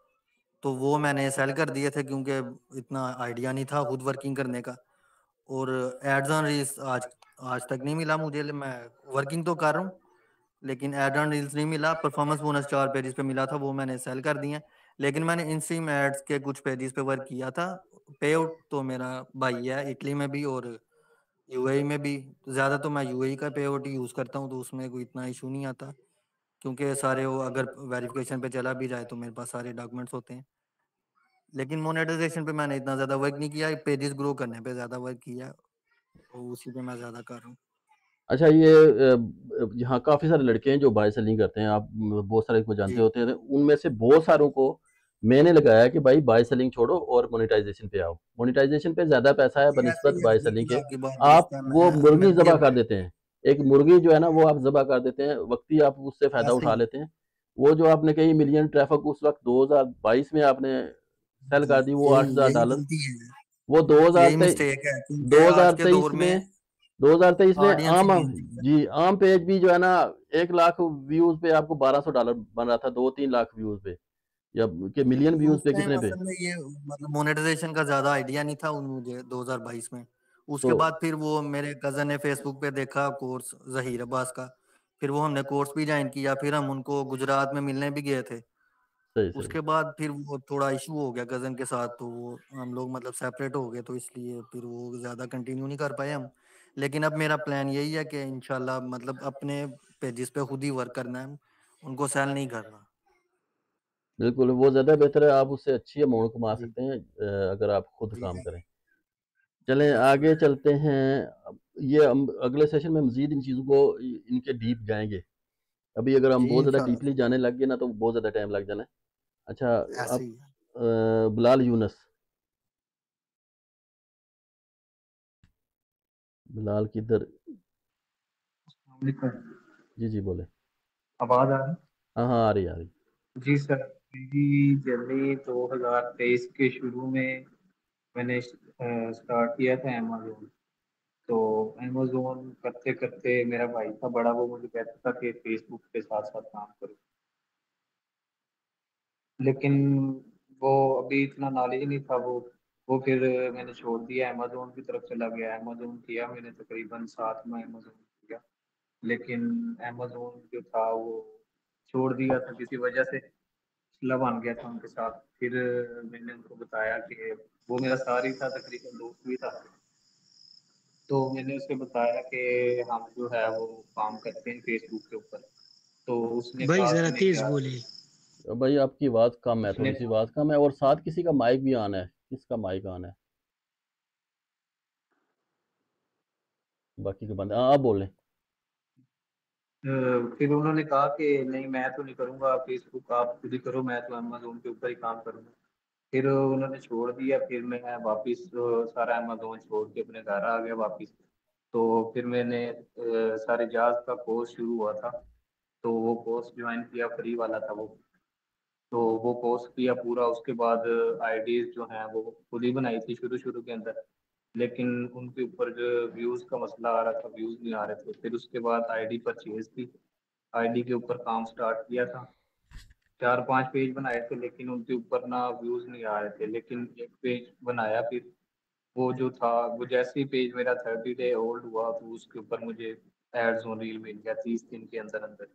तो वो मैंने सेल कर दिए थे क्योंकि इतना आइडिया नहीं था खुद वर्किंग करने का। और एड्स ऑन रील्स आज आज तक नहीं मिला मुझे। मैं वर्किंग तो कर रहा हूँ, लेकिन एड ऑन रील्स नहीं मिला। परफॉर्मेंस बोनस 4 पेजेस पे मिला था, वो मैंने सेल कर दिए। लेकिन मैंने इंस्ट्रीम एड्स के कुछ पेजेस पे वर्क किया था। पे आउट तो मेरा भाई है इटली में भी और यूएई में भी। ज़्यादा तो मैं यूएई का पे आउट यूज़ करता हूँ, तो उसमें कोई इतना इशू नहीं आता, क्योंकि सारे वो अगर वेरिफिकेशन पे चला भी जाए तो मेरे पास सारे डॉक्यूमेंट्स होते हैं। लेकिन मोनेटाइजेशन पे मैंने इतना ज़्यादा वर्क नहीं किया, पेजेस ग्रो करने पे ज़्यादा वर्क किया, और उसी पे मैं ज़्यादा कर रहा हूँ। अच्छा, ये यहाँ काफ़ी सारे लड़के हैं जो बाय सेलिंग करते हैं, आप बहुत सारे को जानते जी होते हैं। उनमें से बहुत सारों को मैंने लगाया कि भाई बाय सेलिंग छोड़ो और मोनेटाइजेशन पे आओ। मोनेटाइजेशन पे ज़्यादा पैसा है जी ऐसे बनिस्बत ही है, बाय सेलिंग बिल्कुल के। आपकी बात आप दुरुस्त है। वो मुर्गी मैं भी ज़बह अब कर देते हैं, एक मुर्गी जो है ना वो आप ज़बह कर देते हैं, वक़्ती आप उससे फ़ायदा ऐसे उठा ही लेते हैं। वो जो आपने कही मिलियन ट्रैफ़िक उस वक़्त 2022 में आपने सेल जी कर दी वो यही यही $8,000, गलती है, वो यही 2023 मिस्टेक है, क्योंकि आज के 2023 दौर में में 2023 में ऑडियंस ही आम मेन चीज है। जी, आम पेज भी जो है ना 1 लाख व्यूज़ पे आपको $1200 बन रहा था, 2-3 लाख व्यूज़ पे, या कि मिलियन व्यूज़ उस पे टाइम कितने पे? असल में ये मतलब मोनेटाइजेशन का ज्यादा आइडिया नहीं था मुझे 2022 में। तो उसके बाद फिर वो मेरे कजन ने फेसबुक पे देखा कोर्स जहीर अब्बास का, फिर वो हमने कोर्स भी ज्वाइन किया, फिर हम उनको गुजरात में मिलने भी गए थे। सही, सही। उसके बाद फिर वो थोड़ा इशू हो गया कजन के साथ, तो वो हम लोग मतलब सेपरेट हो गए, तो इसलिए फिर वो ज़्यादा कंटिन्यू नहीं कर पाए हम। लेकिन अब मेरा प्लान यही है कि इंशाल्लाह मतलब अपने पेजेस पे खुद ही वर्क करना है, उनको सेल नहीं करना। बिल्कुल, वो ज़्यादा बेहतर है, आप उससे अच्छी अमाउंट कमा जी सकते हैं अगर आप खुद जी काम करें। चलें ऐसे ही आगे है। चलते हैं। अब ये हम अगले सेशन में मज़ीद इन चीज़ों को इनके डीप जाएँगे। अभी अगर हम जी बहुत ज़्यादा इंशाल्लाह डीपली जाने लग गए ना तो बहुत ज़्यादा टाइम लग जाना है। अच्छा, ऐसे आप ही है। बिलाल यूनुस, बिलाल किधर? वालेकुम। जी, जी, बोलें। आवाज आ रही? हाँ, हाँ, आ रही है, आ रही है। जी सर, मेरी जर्नी 2023 के शुरू में मैंने स्टार्ट किया था अमेज़न। तो अमेज़न करते करते मेरा भाई था बड़ा, वो मुझे कहता था कि फेसबुक के साथ साथ काम करो। लेकिन वो अभी इतना नॉलेज नहीं था वो फिर मैंने छोड़ दिया, अमेजोन की तरफ चला गया। अमेजोन किया मैंने तकरीबन 7 माह अमेजोन किया, लेकिन अमेजोन जो था वो छोड़ दिया था किसी वजह से, लब बन गया था उनके साथ। फिर मैंने उनको बताया कि वो मेरा सार ही था, तकरीबन दोस्त भी था। तो मैंने उसे बताया कि हम जो है वो काम करते हैं फेसबुक के ऊपर। तो उसने भाई कहा जरा तूने तेज क्या, बोले। भाई आपकी आवाज़ कम है, उसने थोड़ी सी आवाज़ कम है, और साथ किसी का माइक भी ऑन है। किसका माइक ऑन है? बाकी के बंदे, हाँ आप बोलें। फिर उन्होंने कहा कि नहीं मैं तो नहीं करूँगा फेसबुक, आप खुद ही करो, मैं तो अमेजोन के ऊपर ही काम करूँगा। फिर उन्होंने छोड़ दिया। फिर मैं वापस सारा अमेजोन छोड़ के अपने घर आ गया वापस। तो फिर मैंने सारे जाज का कोर्स शुरू हुआ था, तो वो कोर्स ज्वाइन किया, फ्री वाला था वो। तो वो कोर्स किया पूरा। उसके बाद आईडीज जो हैं वो खुद ही बनाई थी शुरू शुरू के अंदर, लेकिन उनके ऊपर जो व्यूज़ का मसला आ रहा था, व्यूज़ नहीं आ रहे थे। फिर उसके बाद आईडी परचेज की, आईडी के ऊपर काम स्टार्ट किया था। 4-5 पेज बनाए थे, लेकिन उनके ऊपर ना व्यूज़ नहीं आ रहे थे। लेकिन एक पेज बनाया, फिर वो जो था वो जैसे ही पेज मेरा 30 डे ओल्ड हुआ तो उसके ऊपर मुझे एड्स ऑन रील मिल गया 30 दिन के अंदर अंदर।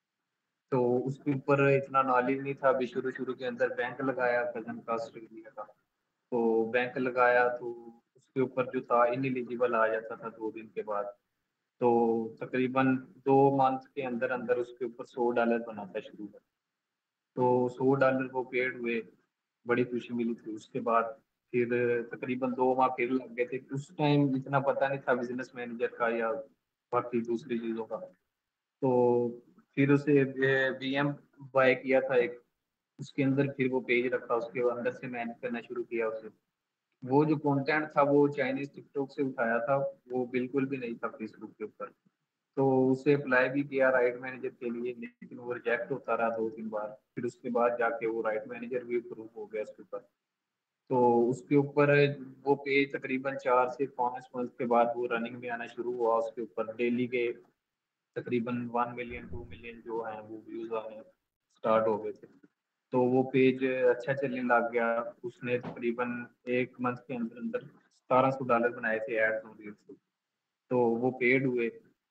तो उसके ऊपर इतना नॉलेज नहीं था। अभी शुरू शुरू के अंदर बैंक लगाया कजन का ऑस्ट्रेलिया का, तो बैंक लगाया तो उसके ऊपर जो था इनएलिजिबल आ जाता था 2 दिन के बाद। तो तकरीबन 2 मंथ के अंदर अंदर उसके ऊपर $100 बनाता शुरू हुआ। तो $100 वो पेड हुए, बड़ी खुशी मिली थी। उसके बाद फिर तकरीबन 2 माह फिर लग गए थे। उस टाइम इतना पता नहीं था बिजनेस मैनेजर का या बाकी दूसरी चीज़ों का। तो फिर उसे बीएम बाय किया था एक, उसके अंदर फिर वो पेज रखा, उसके अंदर से मैनेज करना शुरू किया उसे। वो जो कंटेंट था वो चाइनीज टिकटॉक से उठाया था, वो बिल्कुल भी नहीं था फेसबुक के ऊपर। तो उसे अप्लाई भी किया राइट मैनेजर के लिए, लेकिन वो रिजेक्ट होता रहा 2-3 बार। फिर उसके बाद जाके वो राइट मैनेजर भी अप्रूव हो गया उसके ऊपर। तो उसके ऊपर वो पेज तकरीबन 4 से 5 मंथ के बाद वो रनिंग में आना शुरू हुआ। उसके ऊपर डेली के तकरीबन 1 मिलियन 2 मिलियन जो है वो व्यूज आने स्टार्ट हो गए थे। तो वो पेज अच्छा चलने लग गया। उसने तकरीबन 1 मंथ के अंदर अंदर $1700 बनाए थे एड्स ऑन रील्स से। तो वो पेड हुए।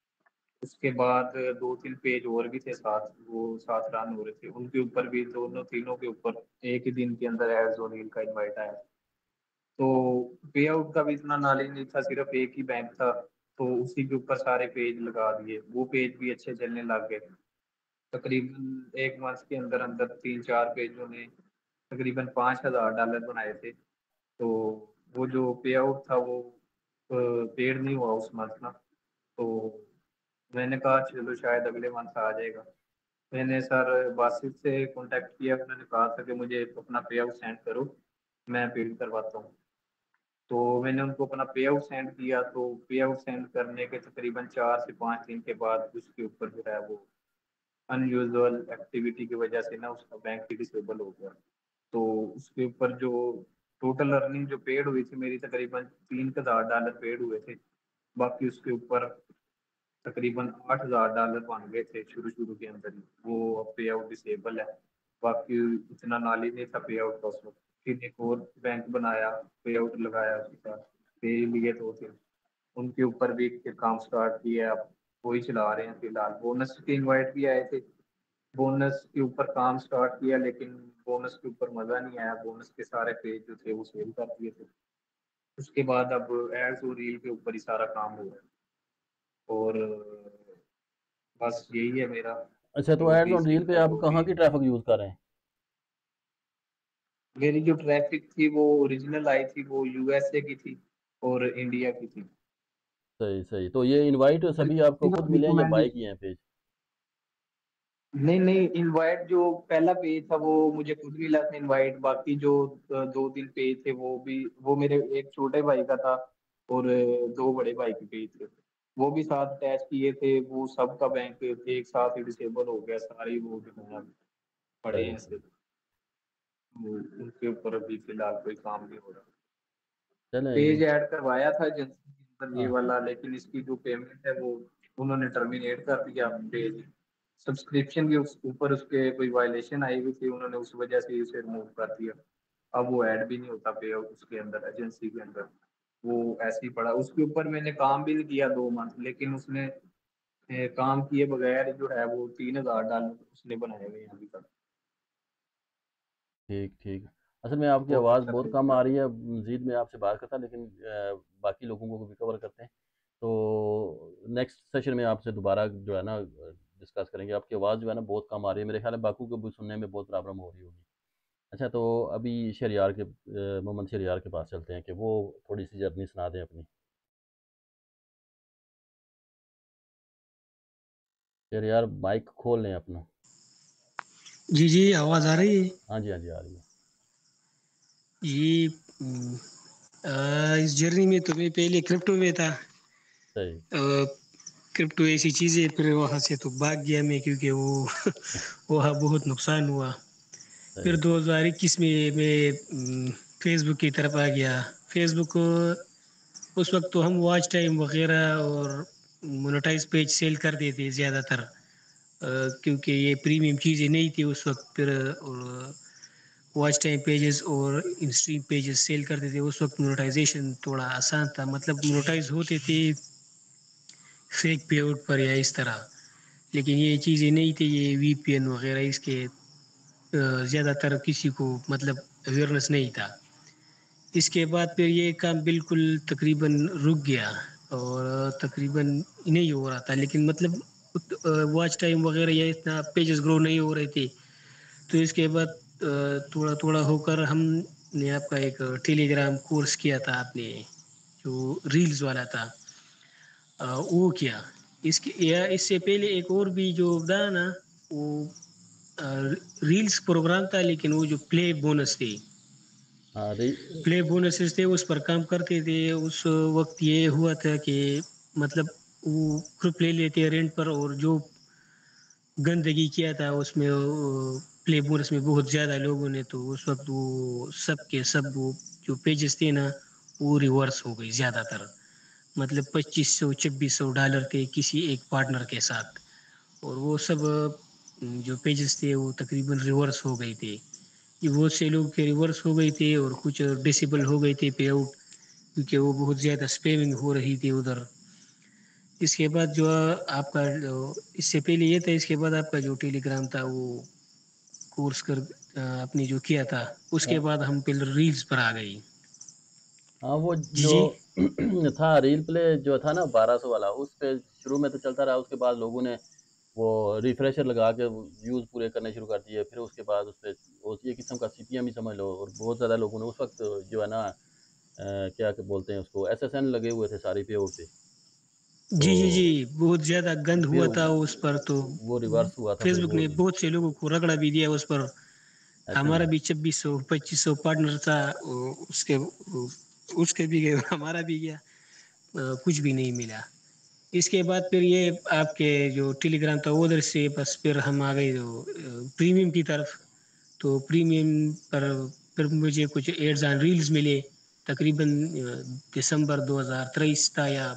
उसके बाद 2-3 पेज और भी थे साथ, वो साथ रन हो रहे थे, उनके ऊपर भी दोनों तीनों के ऊपर एक ही दिन के अंदर एड्स ऑन रील का इनवाइट आया। तो पे आउट का भी इतना नॉलेज नहीं था, सिर्फ एक ही बैंक था, तो उसी के ऊपर सारे पेज लगा दिए। वो पेज भी अच्छे चलने लग गए। तकरीबन 1 मंथ के अंदर अंदर 3-4 पेजों ने तकरीबन $5000 बनाए थे। तो वो जो पे आउट था वो पेड नहीं हुआ उस मंथ ना। तो मैंने कहा चलो शायद अगले मंथ आ जाएगा। मैंने सर बासित से कांटेक्ट किया, उन्होंने कहा था कि मुझे अपना पे आउट सेंड करो, मैं पेड करवाता हूँ। तो मैंने उनको अपना पे आउट सेंड किया। तो पे आउट सेंड करने के तकरीबन 4 से 5 दिन के बाद उसके ऊपर जो है वो अनयूजुअल एक्टिविटी की वजह से ना उसका बैंक डिसेबल हो गया। तो उसके ऊपर जो टोटल अर्निंग जो पेड हुई थी मेरी, तकरीबन $3000 पेड हुए थे। बाकी उसके ऊपर तकरीबन $8000 बन गए थे शुरू शुरू के अंदर ही। वो पे आउट डिसेबल है। बाकी इतना नॉलेज नहीं था पे आउट का उस वक्त। फिर एक और बैंक बनाया, पे आउट लगाया उसके साथ, पे लिए तो फिर उनके ऊपर भी फिर काम स्टार्ट किया। अब वही चला रहे हैं फिलहाल। बोनस के इनवाइट भी आए थे, बोनस के ऊपर काम स्टार्ट किया, लेकिन बोनस के ऊपर मजा नहीं आया। बोनस के सारे पेज जो थे वो सेल कर दिए थे। उसके बाद अब एड्स और रील के ऊपर ही सारा काम हुआ है। और बस यही है मेरा। अच्छा, तो जो एड्स भी ऑन रील पे सीखा आप वो कहाँ भी, की ट्रैफिक यूज़ कर रहे हैं? मेरी जो ट्रैफिक थी वो ओरिजिनल आई थी, वो यूएसए की थी और इंडिया की थी। सही सही। तो ये इनवाइट सभी आपको खुद मिले हैं या बाय किए हैं पेज? नहीं नहीं, इनवाइट जो पहला पेज था वो मुझे खुद मिला था इनवाइट। बाकी जो 2-3 पेज थे वो भी, वो मेरे एक छोटे भाई का था और 2 बड़े भाई के पेज थे, वो भी साथ अटैच किए थे। वो सबका बैंक एक साथ ही डिसेबल हो गया, सारे वो जो है पड़े हैं सही ऐसे। सही। तो उनके ऊपर अभी फिलहाल कोई काम नहीं हो रहा। पेज चलें। ऐड करवाया था एजेंसी के अंदर ये हाँ वाला, लेकिन इसकी जो पेमेंट है वो उन्होंने टर्मिनेट कर दिया पेज। सब्सक्रिप्शन के ऊपर उसके कोई वायलेशन आई हुई थी, उन्होंने उस वजह से उसे रिमूव कर दिया। अब वो ऐड भी नहीं होता पे उसके अंदर, एजेंसी के अंदर, वो ऐसे ही पड़ा। उसके ऊपर मैंने काम भी किया 2 मंथ, लेकिन उसने काम किए बगैर जो है वो $3000 उसने बनाए हुए हैं अभी तक। ठीक ठीक। असल में आपकी बहुत आवाज़ अच्छा बहुत कम तरीका आ है। रही है। मज़ीद मैं आपसे बात करता, लेकिन बाकी लोगों को भी कवर करते हैं। तो नेक्स्ट सेशन में आपसे दोबारा जो है ना डिस्कस करेंगे। आपकी आवाज़ जो है ना बहुत कम आ रही है, मेरे ख्याल है बाकी को भी सुनने में बहुत प्रॉब्लम हो रही होगी। अच्छा, तो अभी शहरियार के मोहम्मद शहरियार के पास चलते हैं कि वो थोड़ी सी जर्नी सुना दें अपनी। शहरियार माइक खोल लें अपना। जी जी, आवाज आ रही है हाँ जी, हाँ जी, आ रही है। जी। इस जर्नी में तो मैं पहले क्रिप्टो में था। सही। क्रिप्टो ऐसी चीज है, फिर वहां से तो भाग गया मैं, क्योंकि वो वहाँ बहुत नुकसान हुआ। फिर सही। 2021 में मैं फेसबुक की तरफ आ गया। फेसबुक उस वक्त तो हम वॉच टाइम वगैरह और मोनेटाइज पेज सेल करते थे ज़्यादातर, क्योंकि ये प्रीमियम चीज़ें नहीं थी उस वक्त। फिर और वॉच टाइम पेजेस और स्ट्रीम पेजेस सेल करते थे। उस वक्त मोनेटाइजेशन थोड़ा आसान था, मतलब मोनेटाइज होते थे फेक पेआउट पर या इस तरह। लेकिन ये चीज़ें नहीं थी, ये वीपीएन वगैरह इसके ज़्यादातर किसी को मतलब अवेयरनेस नहीं था। इसके बाद फिर ये काम बिल्कुल तकरीबन रुक गया और तकरीबन नहीं हो रहा था। लेकिन मतलब वॉच टाइम वगैरह या इतना पेजेस ग्रो नहीं हो रहे थे। तो इसके बाद थोड़ा थोड़ा होकर हमने आपका एक टेलीग्राम कोर्स किया था आपने, जो रील्स वाला था, वो किया। इसके या इससे पहले एक और भी जो था ना, वो रील्स प्रोग्राम था, लेकिन वो जो प्ले बोनस थे, हाँ प्ले बोनसेस थे, उस पर काम करते थे। उस वक्त ये हुआ था कि मतलब वो ग्रुप ले लेते रेंट पर, और जो गंदगी किया था उसमें प्ले बोनस में बहुत ज़्यादा लोगों ने, तो उस वक्त वो सब के सब वो जो पेजेस थे ना, वो रिवर्स हो गई ज़्यादातर। मतलब $2500-2600 थे किसी एक पार्टनर के साथ, और वो सब जो पेजेस थे वो तकरीबन रिवर्स हो गए थे। ये बहुत से लोग के रिवर्स हो गए थे और कुछ डिसेबल हो गए थे पे आउट, क्योंकि वो बहुत ज़्यादा स्पैमिंग हो रही थी उधर। इसके बाद जो आपका इससे पहले ये था, इसके बाद आपका जो टेलीग्राम था वो कोर्स कर आपने जो किया था, उसके हाँ। बाद हम फिर रील्स पर आ गई। हाँ, वो जी जो जी था रील प्ले जो था ना 1200 वाला, उस पे शुरू में तो चलता रहा। उसके बाद लोगों ने वो रिफ्रेशर लगा के व्यूज़ पूरे करने शुरू कर दिए। फिर उसके बाद उस पे वो ये किस्म का सीपीएम ही समझ लो, और बहुत ज़्यादा लोगों ने उस वक्त जो है ना क्या बोलते हैं उसको, एसएसएन लगे हुए थे सारी पे आउट पे। जी जी जी, तो बहुत ज़्यादा गंद फिर हुआ था उस पर तो। वो रिवर्स हुआ था, फिर फेसबुक वो ने बहुत से लोगों को रगड़ा भी दिया उस पर। ऐसे हमारा में। भी 2600-2500 पार्टनर था, उसके उसके भी गए, हमारा भी गया, कुछ भी नहीं मिला। इसके बाद फिर ये आपके जो टेलीग्राम था उधर से बस फिर हम आ गए जो प्रीमियम की तरफ। तो प्रीमियम पर फिर मुझे कुछ एड्स एंड रील्स मिले। तकरीबन दिसंबर 2023 था, या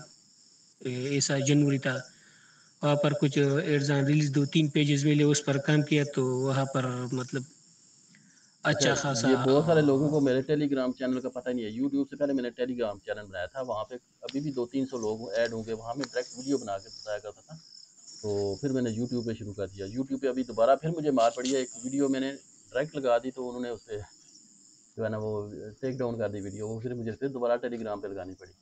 ऐसा जनवरी था। वहाँ पर कुछ एड्स एंड रील्स 2-3 पेजेस मिले, उस पर काम किया तो वहाँ पर मतलब अच्छा, अच्छा खासा ये बहुत सारे लोगों को मेरे टेलीग्राम चैनल का पता नहीं है। यूट्यूब से पहले मैंने टेलीग्राम चैनल बनाया था, वहाँ पे अभी भी 200-300 लोग ऐड होंगे। वहाँ मैं डायरेक्ट वीडियो बना के बताया करता था। तो फिर मैंने यूट्यूब पे शुरू कर दिया। यूट्यूब पे अभी दोबारा फिर मुझे मार पड़ी है। एक वीडियो मैंने डायरेक्ट लगा दी, तो उन्होंने उस पे जो है ना वो टेक डाउन कर दी वीडियो। वो फिर मुझे फिर दोबारा टेलीग्राम पे लगानी पड़ी।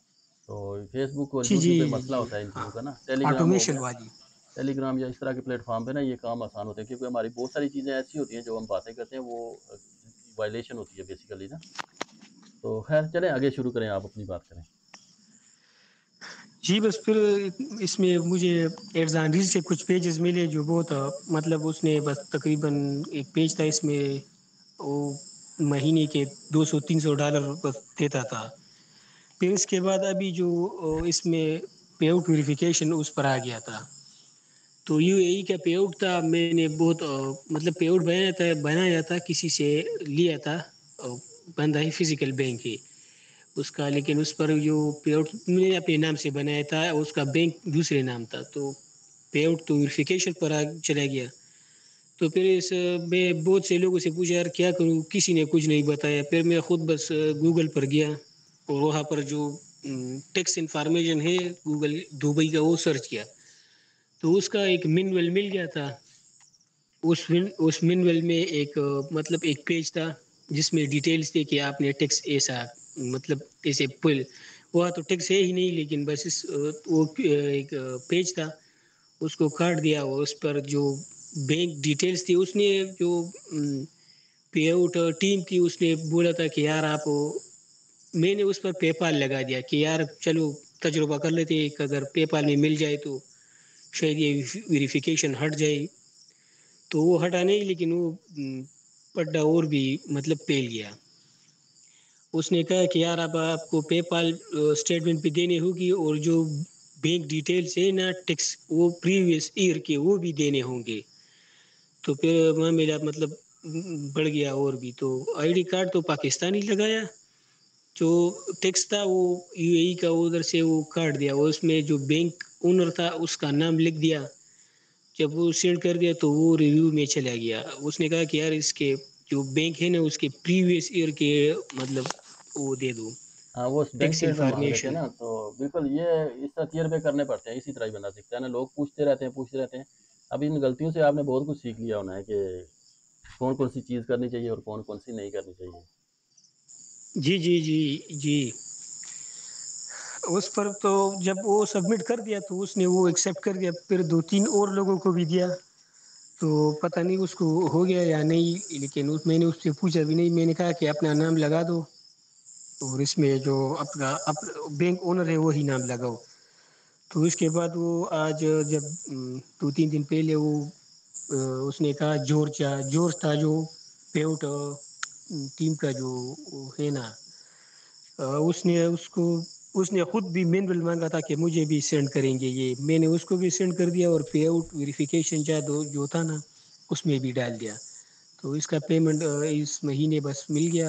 तो फेसबुक और जी जी यूट्यूब पे मसला जी, होता है इन हाँ, चीज़ों का ना। टेलीग्राम हो ऑटोमेशन गया, वाली। टेलीग्राम या इस तरह के प्लेटफॉर्म पे ना ये काम आसान होते हैं, क्योंकि हमारी बहुत सारी चीज़ें ऐसी होती हैं जो हम बातें करते हैं, वो वायलेशन होती है बेसिकली ना। तो खैर चलें आगे शुरू करें, आप अपनी बात करें। जी बस फिर इसमें मुझे एड्स एंड रील्स से कुछ पेजेस मिले जो बहुत मतलब उसने बस तकरीबन एक पेज था इसमें, वो महीने के $200-300 बस देता था। फिर इसके बाद अभी जो इसमें पे आउट वेरिफिकेशन उस पर आ गया था। तो यूएई का पे आउट था, मैंने बहुत मतलब पे आउट बनाया था किसी से लिया था, अ, बंदा ही फिजिकल बैंक है उसका। लेकिन उस पर जो पे आउट मैंने अपने नाम से बनाया था, उसका बैंक दूसरे नाम था। तो पे आउट तो वेरिफिकेशन पर चला गया। तो फिर इस मैं बहुत से लोगों से पूछा यार क्या करूं, किसी ने कुछ नहीं बताया। फिर मैं खुद बस गूगल पर गया और वहाँ पर जो टैक्स इंफॉर्मेशन है गूगल दुबई का वो सर्च किया, तो उसका एक मैनुअल मिल गया था। उस मैनुअल में एक मतलब एक पेज था जिसमें डिटेल्स थे कि आपने टैक्स ऐसा मतलब ऐसे पुल वहाँ तो टैक्स है ही नहीं, लेकिन बस इस वो एक पेज था, उसको काट दिया और उस पर जो बैंक डिटेल्स थी उसने जो पे आउट टीम थी उसने बोला था कि यार आप मैंने उस पर पेपाल लगा दिया कि यार चलो तजुर्बा कर लेते हैं, अगर पेपाल में मिल जाए तो शायद ये वेरिफिकेशन हट जाए। तो वो हटा नहीं, लेकिन वो पड्डा और भी मतलब पेल गया। उसने कहा कि यार अब आपको पेपाल स्टेटमेंट भी देनी होगी और जो बैंक डिटेल्स है ना टैक्स वो प्रीवियस ईयर के वो भी देने होंगे। तो फिर वहाँ मेरा मतलब बढ़ गया और भी। तो आईडी कार्ड तो पाकिस्तानी लगाया, जो टैक्स था वो यूएई का उधर से वो काट दिया और उसमें जो बैंक ओनर था उसका नाम लिख दिया। जब वो सेंड कर दिया तो वो रिव्यू में चला गया। उसने कहा कि यार इसके जो बैंक है ना उसके प्रीवियस ईयर के मतलब वो दे दो हाँ, वो बैंक टैक्स स्टेटमेंट मांग रहे थे इंफॉर्मेशन। ना, तो बिल्कुल ये इस तरह तजर्बे करने पड़ते हैं, इसी तरह ही बंदा सीखता है ना। लोग पूछते रहते हैं। अब इन गलतियों से आपने बहुत कुछ सीख लिया होना है कि कौन कौन सी चीज़ करनी चाहिए और कौन कौन सी नहीं करनी चाहिए। जी जी जी जी। उस पर तो जब वो सबमिट कर दिया तो उसने वो एक्सेप्ट कर दिया, फिर 2-3 और लोगों को भी दिया। तो पता नहीं उसको हो गया या नहीं, लेकिन मैंने उससे पूछा भी नहीं। मैंने कहा कि अपना नाम लगा दो और इसमें जो अपना बैंक ओनर है वही नाम लगाओ। तो उसके बाद वो आज जब 2-3 दिन पहले वो उसने कहा जॉर्ज था जो पेआउट टीम का जो वो है ना, उसने खुद भी मैनुअल मांगा था कि मुझे भी सेंड करेंगे ये। मैंने उसको भी सेंड कर दिया और पे आउट वेरिफिकेशन जो था ना उसमें भी डाल दिया। तो इसका पेमेंट इस महीने बस मिल गया।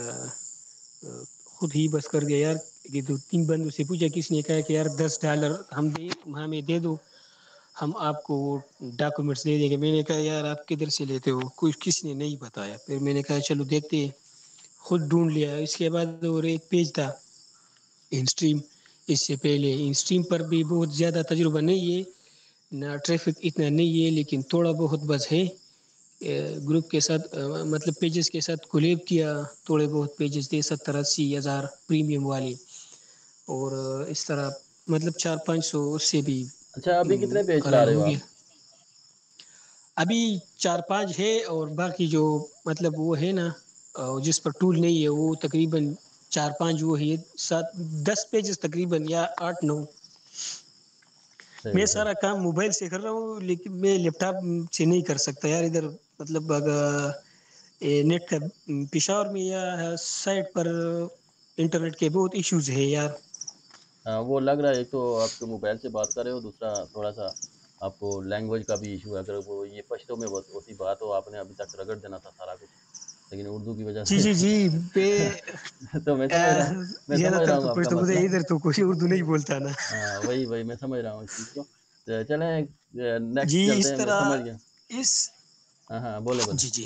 खुद ही बस कर दिया यार। ये 2-3 बंदों से पूछा, किसने कहा कि यार $10 हमें दे दो, हम आपको डॉक्यूमेंट्स दे देंगे। मैंने कहा यार आप किधर से लेते हो, कुछ किसने नहीं बताया। फिर मैंने कहा चलो देखते हैं, खुद ढूंढ लिया। इसके बाद और एक पेज था इनस्ट्रीम, इससे पहले इनस्ट्रीम पर भी बहुत ज़्यादा तजुर्बा नहीं है ना, ट्रैफिक इतना नहीं है, लेकिन थोड़ा बहुत बस है। ग्रुप के साथ मतलब पेजेस के साथ कोलैब किया, थोड़े बहुत पेजेस थे 70-80 हज़ार प्रीमियम वाले। और इस तरह मतलब 400-500 उससे भी अच्छा, अभी कितने पेज चला अर्न रहे हो हो आप? गया। अभी 4-5 है और बाकी जो मतलब वो है ना जिस पर टूल नहीं है वो तकरीबन 4-5 वो है, 7-10 पेजेस तकरीबन या 8-9। मैं सही सही। सारा काम मोबाइल से कर रहा हूँ, लेकिन मैं लैपटॉप से नहीं कर सकता यार। इधर मतलब अगर नेट का पेशावर में या साइट पर इंटरनेट के बहुत इश्यूज है यार। हाँ, वो लग रहा है, एक तो आपके मोबाइल से बात कर रहे हो, दूसरा थोड़ा-सा आपको लैंग्वेज का भी इश्यू है। अगर वो ये पश्तो में होती बात हो, आपने अभी तक रगड़ देना था सारा कुछ, लेकिन उर्दू की वजह जी से जी जी। पे तो मैं समझ रहा ज्यादातर हूँ तो आपका पश्तो बोलते मसला। हैं, इधर तो कोई उर्दू नहीं बोलता ना। हाँ, वही मैं समझ रहा हूँ इस चीज़ को। चलें, जी नेक्स्ट चलते इस हैं, मैं समझ तरह गया। इस हाँ, बोलें। जी जी।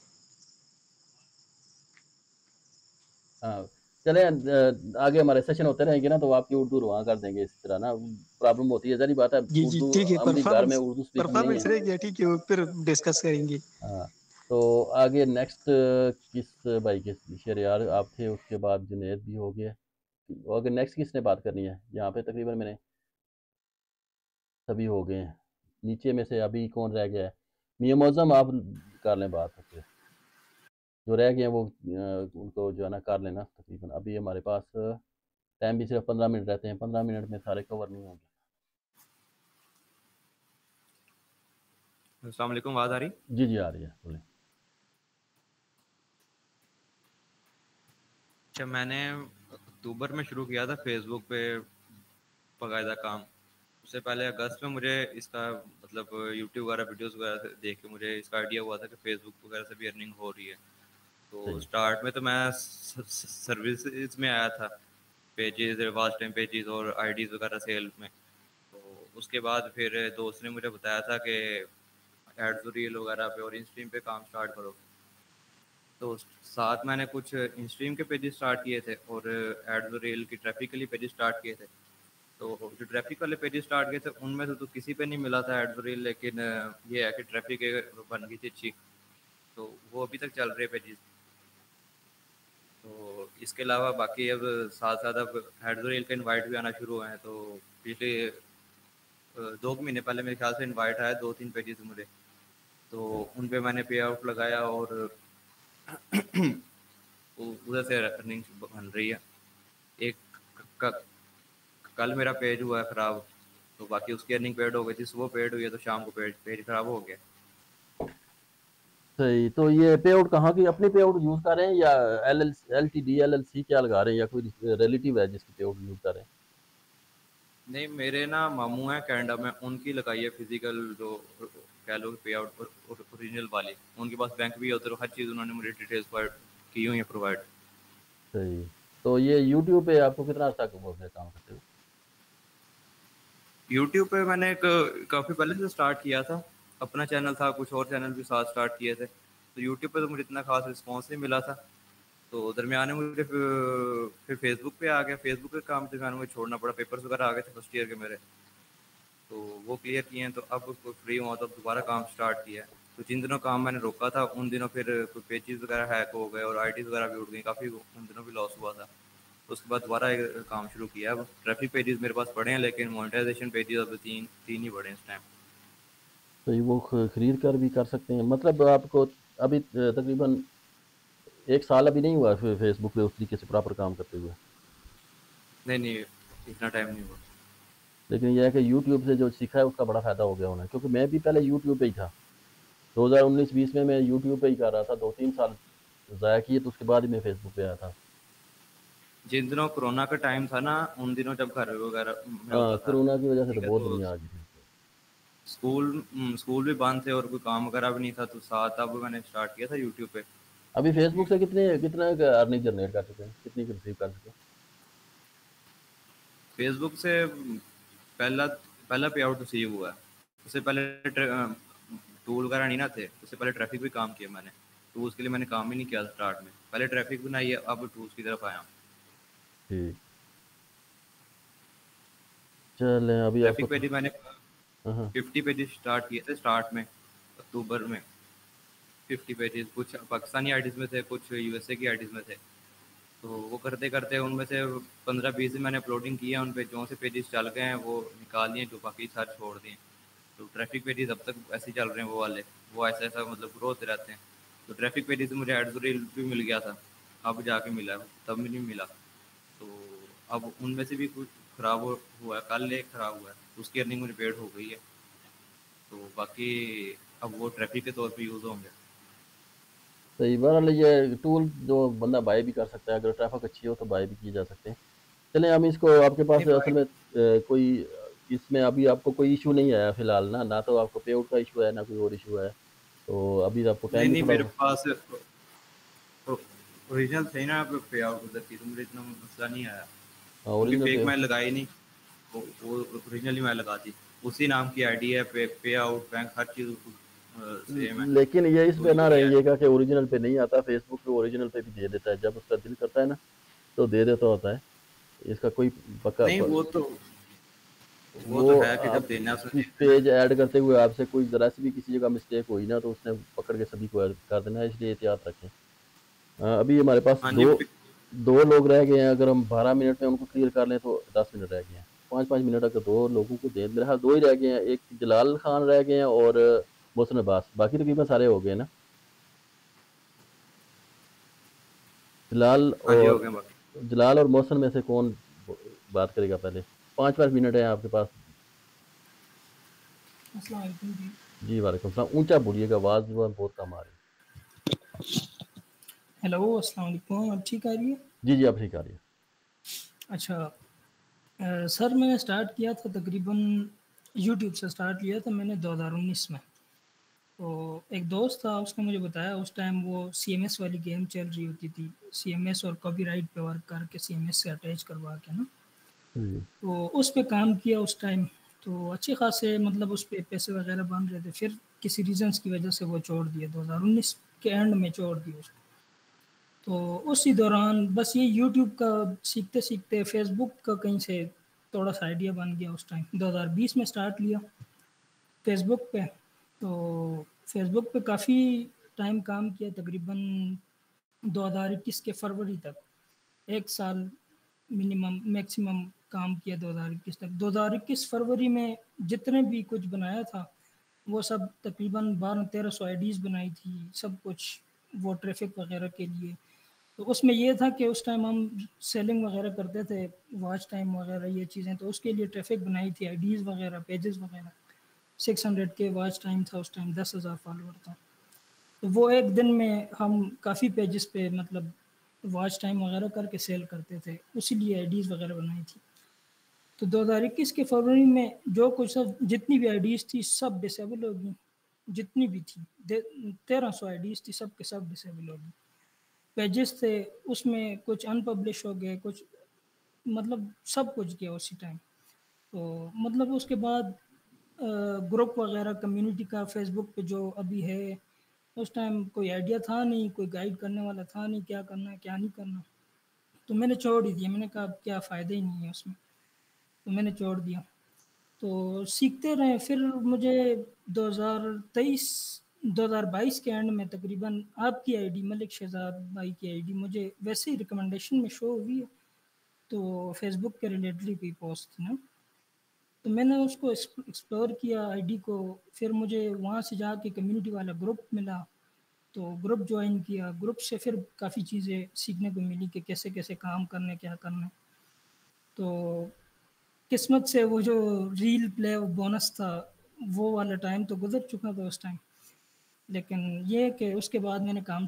हाँ, चलें, आगे हमारे सेशन होते रहेंगे ना, तो आपकी उर्दू रुआँ कर देंगे इसी तरह ना। प्रॉब्लम होती है, ज़ाहिर बात है, जी जी उर्दू ठीक है। हम भी घर में परफॉर्मेंस उर्दू स्पीकिंग नहीं परफॉर्मेंस है। रह गया, ठीक है फिर डिस्कस करेंगे। हाँ, तो आगे नेक्स्ट किस भाई के शहरयार आप थे, उसके बाद जुनैद भी हो गए। आगे नेक्स्ट किसने बात करनी है? यहाँ पे तकरीबन मैंने सभी हो गए हैं। नीचे में से अभी कौन रह गया है? मियां मौज़म, आप कर लें बात फिर। जो रह गए हैं वो उनको जो है ना कर लेना। तकरीबन अभी हमारे पास टाइम भी सिर्फ 15 मिनट रहते हैं, 15 मिनट में सारे कवर नहीं होंगे। अस्सलाम वालेकुम, आवाज़ आ रही? जी आ रही है, बोलें। अच्छा, मैंने अक्टूबर में शुरू किया था फेसबुक पे बाकायदा काम। उससे पहले अगस्त में मुझे इसका मतलब यूट्यूब वगैरह वीडियोस वगैरह देख के मुझे इसका आइडिया हुआ था कि फेसबुक वगैरह से भी अर्निंग हो रही है। तो सही। स्टार्ट में तो मैं सर्विसेज में आया था, पेजेस, वॉच टाइम पेजेस और आईडीज वगैरह सेल में। तो उसके बाद फिर दोस्त ने मुझे बताया था कि एड्स रील वगैरह पे और इंस्ट्रीम पे काम स्टार्ट करो। तो साथ मैंने कुछ इंस्ट्रीम के पेजेस स्टार्ट किए थे और एड्स रील की ट्रैफिक के लिए पेजेस स्टार्ट किए थे। तो जो ट्रैफिक वाले पेजेस स्टार्ट किए थे उनमें से तो किसी पे नहीं मिला था एड्स रील, लेकिन ये है कि ट्रैफिक बन गई थी अच्छी, तो वो अभी तक चल रहे पेजेस। तो इसके अलावा बाकी अब साथ साथ अब एड्स रील का इनवाइट भी आना शुरू हुए हैं। तो पिछले 2 महीने पहले मेरे ख्याल से इनवाइट आया 2-3 पेजेस मुझे, तो उन पे मैंने पे आउट लगाया और उधर से अर्निंग बन रही है। एक कल मेरा पेज हुआ है ख़राब, तो बाकी उसकी अर्निंग पेड हो गई थी, सुबह पेड हुई है तो शाम को पेज ख़राब हो गया। सही। तो ये पे आउट कहाँ की अपनी पे आउट यूज़ कर रहे हैं या LTD LLC क्या लगा रहे हैं, या कोई रिलेटिव है जिसकी पे आउट यूज़ कर रहे हैं? नहीं, मेरे ना मामू हैं कनाडा में, उनकी लगाई है फिजिकल, जो कह लो पे आउट ओरिजिनल वाली। उनके पास बैंक भी है उधर, हर चीज़ उन्होंने मुझे डिटेल्स की हुई है प्रोवाइड। सही। तो ये यूट्यूब पे आपको कितना अर्सा हो गया काम करते हुए? यूट्यूब पे मैंने काफ़ी पहले से स्टार्ट किया था, अपना चैनल था, कुछ और चैनल भी साथ स्टार्ट किए थे। तो यूट्यूब पे तो मुझे इतना खास रिस्पॉन्स नहीं मिला था, तो दरमियान में मुझे फिर फेसबुक पे आ गया। फेसबुक के काम दरमियान मुझे छोड़ना पड़ा, पेपर्स वगैरह आ गए थे फर्स्ट ईयर के मेरे, तो वो क्लियर किए हैं। तो अब फ्री हुआ तो अब दोबारा काम स्टार्ट किया है। तो जिन दिनों काम मैंने रोका था उन दिनों फिर कोई पेजेस वगैरह हैक हो गए और आईडीज वगैरह भी उड़ गई, काफ़ी उन दिनों भी लॉस हुआ था। तो उसके बाद दोबारा काम शुरू किया। अब ट्रैफिक पेजेस मेरे पास पड़े हैं, लेकिन मोनेटाइजेशन पेजेस अब तीन ही पड़े हैं इस टाइम। तो ये वो खरीद कर भी कर सकते हैं, मतलब आपको अभी तकरीबन 1 साल अभी नहीं हुआ फेसबुक पे उस तरीके से प्रॉपर काम करते हुए? नहीं, इतना टाइम नहीं हुआ। लेकिन यह है कि यूट्यूब से जो सीखा है उसका बड़ा फ़ायदा हो गया होना, क्योंकि मैं भी पहले यूट्यूब पे ही था। 2019-20 में मैं यूट्यूब पे ही कर रहा था, 2-3 साल ज़ाया किए, तो उसके बाद ही मैं फेसबुक पे आया था। जिन दिनों कोरोना का टाइम था ना, उन दिनों जब घर वगैरह में होता था, कोरोना की वजह से ठीक तो है, बहुत तो दुनिया आ गई थी। स्कूल भी बंद थे और कोई काम वगैरह भी नहीं था, तो साथ अब मैंने स्टार्ट किया था यूट्यूब पे। अभी फेसबुक से कितना अर्निंग जनरेट कर चुके हैं, कितनी रिसीव कर चुके हैं? फेसबुक से पहला पे आउट रिसीव हुआ है। उससे पहले टूल वगैरह नहीं ना थे, उससे पहले ट्रैफिक भी काम किया मैंने। टूल्स के लिए मैंने काम ही नहीं किया स्टार्ट में, पहले ट्रैफिक बनाई है, अब टूल्स की तरफ आया हूँ। ठीक। चलें अभी आपको ट्रैफिक पेज मैंने 50 पेजेस स्टार्ट किए थे स्टार्ट में, अक्टूबर में। 50 पेजेस, कुछ पाकिस्तानी आईडीज में थे, कुछ यूएसए की आईडीज में थे। तो वो करते करते उनमें से 15-20 मैंने अपलोडिंग किया, उन पे जो से पेजेस चल गए हैं वो निकाल दिए, जो बाकी सारे छोड़ दिए। तो ट्रैफिक पेजेस अब तक ऐसे ही चल रहे हैं, वो वाले, वो ऐसा मतलब ग्रो होते रहते हैं। तो ट्रैफिक पेजेस से मुझे एड्स रील भी मिल गया था, अब जाके मिला, तब भी नहीं मिला। तो अब उनमें से भी कुछ ख़राब हुआ है, कल एक ख़राब हुआ है, उसकी अर्निंग मुझे पेड हो गई है। तो बाकी अब वो ट्रैफिक के तौर पे यूज़ होंगे। सही। बहरहाल ये टूल जो बंदा बाय भी कर सकता है, अगर ट्रैफिक अच्छी हो तो बाय भी किए जा सकते हैं। चलें हम इसको, आपके पास असल में कोई इसमें अभी आपको कोई इशू नहीं आया फिलहाल ना तो आपको पे आउट का इशू है, ना कोई और इशू है, तो अभी आपको टाइम भी नहीं, थोड़ा मेरे पास ओरिजिनल थे ना पे आउट उधर की, तो मुझे इतना मसला नहीं आया, क्योंकि फेक मैं लगाई नहीं, वो ओरिजिनल ही मैं लगा दी। उसी नाम की आईडी है, पे आउट बैंक हर चीज़ सेम है। लेकिन ये इस पे ना रहिएगा कि ओरिजिनल पे नहीं आता, फेसबुक पे ओरिजिनल पे भी दे देता है, जब उसका दिल करता है ना तो दे देता होता है। इसका कोई पक्का नहीं, वो तो है कि जब देना उसने पेज ऐड करते हुए आपसे कोई ज़रा सी भी किसी जगह मिस्टेक हुई ना तो उसने पकड़ के सभी को ऐड कर देना है, इसलिए एहतियात रखें। अभी हमारे पास दो लोग रह गए हैं, अगर हम 12 मिनट में उनको क्लियर कर लें तो 10 मिनट रह गए हैं। 5-5 मिनट अगर 2 लोगों को दें, मेरे ख्याल 2 ही रह गए हैं, एक जलाल खान रह गए हैं और मोहसिन अब्बास, बाकी तकरीबन सारे हो गए ना। जलाल और मोहसिन में से कौन बात करेगा पहले? 5-5 मिनट है आपके पास। अस्सलाम वालेकुम जी। जी वालेकुम सलाम। ऊंचा बोलिएगा, आवाज़ जो है बहुत कम आ रही। हेलो, अस्सलाम वालेकुम। अब ठीक आ रही है? जी अब ठीक आ रही है। अच्छा, सर मैंने स्टार्ट किया था तकरीबन यूट्यूब से स्टार्ट किया था मैंने 2019 में। तो एक दोस्त था, उसने मुझे बताया, उस टाइम वो CMS वाली गेम चल रही होती थी, CMS और कॉपीराइट पे वर्क करके CMS से अटैच करवा के ना, तो उस पे काम किया उस टाइम। तो अच्छे खासे मतलब उस पे पैसे वगैरह बन रहे थे। फिर किसी रीजंस की वजह से वो छोड़ दिया, 2019 के एंड में छोड़ दिया उसको। तो उसी दौरान बस ये यूट्यूब का सीखते सीखते फेसबुक का कहीं से थोड़ा सा आइडिया बन गया। उस टाइम 2020 में स्टार्ट लिया फेसबुक पे। तो फेसबुक पे काफ़ी टाइम काम किया, तकरीबन 2021 के फरवरी तक, 1 साल मिनिमम मैक्सिमम काम किया 2021 तक। 2021 फरवरी में जितने भी कुछ बनाया था वो सब तकरीबन 1200-1300 आईडीज़ बनाई थी, सब कुछ वो ट्रैफिक वगैरह के लिए। तो उसमें ये था कि उस टाइम हम सेलिंग वगैरह करते थे, वॉच टाइम वगैरह ये चीज़ें, तो उसके लिए ट्रैफिक बनाई थी, आईडीज़ वगैरह, पेजेस वगैरह। 600 के वॉच टाइम था उस टाइम, 10,000 फॉलोअर था। तो वो एक दिन में हम काफ़ी पेजेस पे मतलब वॉच टाइम वगैरह करके सेल करते थे, उसीलिए आईडीज़ वगैरह बनाई थी। तो 2021 के फरवरी में जो कुछ सब जितनी भी आईडीज़ थी सब डिसेबल हो गई, जितनी भी थी 1300 आईडीज़ थी, सब के सब डिसेबल हो गई। पेजेस थे उसमें कुछ अनपब्लिश हो गए, कुछ मतलब सब कुछ गया उसी टाइम। तो मतलब उसके बाद ग्रुप वगैरह कम्युनिटी का फेसबुक पे जो अभी है, उस टाइम कोई आइडिया था नहीं, कोई गाइड करने वाला था नहीं, क्या करना है क्या नहीं करना। तो मैंने छोड़ ही दिया, मैंने कहा अब क्या फ़ायदा ही नहीं है उसमें, तो मैंने छोड़ दिया। तो सीखते रहे। फिर मुझे 2023 2022 के एंड में तकरीबन आपकी आईडी, मलिक शहजाद भाई की आईडी मुझे वैसे ही रिकमेंडेशन में शो हुई है, तो फेसबुक के रिलेटेड कोई पोस्ट थी ना, तो मैंने उसको एक्सप्लोर किया आईडी को। फिर मुझे वहाँ से जाके कम्युनिटी वाला ग्रुप मिला, तो ग्रुप ज्वाइन किया। ग्रुप से फिर काफ़ी चीज़ें सीखने को मिली कि कैसे कैसे काम करने, क्या करना। तो किस्मत से वो जो रील प्ले बोनस था वो वाला टाइम तो गुजर चुका था उस टाइम, लेकिन ये कि उसके बाद मैंने काम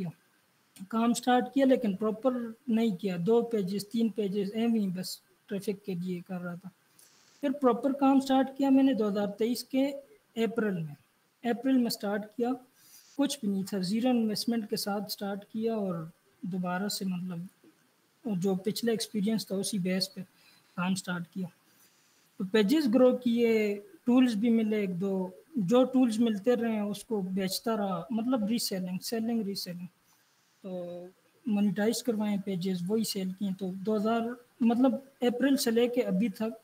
स्टार्ट किया लेकिन प्रॉपर नहीं किया। 2 पेजेस 3 पेजेस एवं ही बस ट्रैफिक के लिए कर रहा था। फिर प्रॉपर काम स्टार्ट किया मैंने 2023 के अप्रैल में स्टार्ट किया। कुछ भी नहीं था, ज़ीरो इन्वेस्टमेंट के साथ स्टार्ट किया और दोबारा से मतलब जो पिछला एक्सपीरियंस था उसी बेस पे काम स्टार्ट किया। तो पेजेस ग्रो किए, टूल्स भी मिले 1-2, जो टूल्स मिलते रहे उसको बेचता रहा, मतलब रीसेलिंग। तो मोनेटाइज करवाए पेजेस, वही सेल किए। तो 2000 मतलब अप्रैल से लेके अभी तक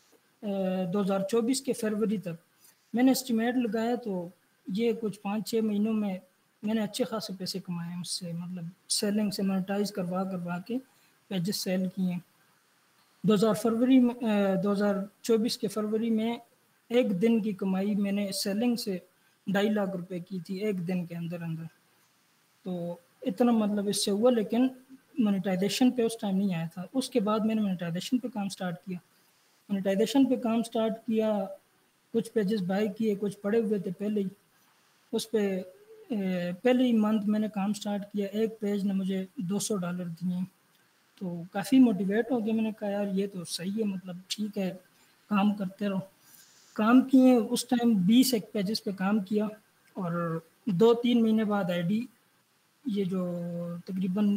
2024 के फरवरी तक मैंने एस्टिमेट लगाया, तो ये कुछ 5-6 महीनों में मैंने अच्छे खासे पैसे कमाए उससे, मतलब सेलिंग से मोनेटाइज करवा के पेजेस सेल किए। 2024 के फरवरी में एक दिन की कमाई मैंने सेलिंग से 2.5 लाख रुपए की थी एक दिन के अंदर। तो इतना मतलब इससे हुआ, लेकिन मोनेटाइजेशन पे उस टाइम नहीं आया था। उसके बाद मैंने मोनेटाइजेशन पे काम स्टार्ट किया। कुछ पेजेस बाय किए, कुछ पड़े हुए थे पहले ही, उस पर पहले ही मंथ मैंने काम स्टार्ट किया। एक पेज ने मुझे $200 दिए, तो काफ़ी मोटिवेट हो गया। मैंने कहा यार ये तो सही है, मतलब ठीक है, काम करते रहो। काम किए उस टाइम 20 एक पेजेस पे काम किया, और 2-3 महीने बाद आईडी, ये जो तकरीबन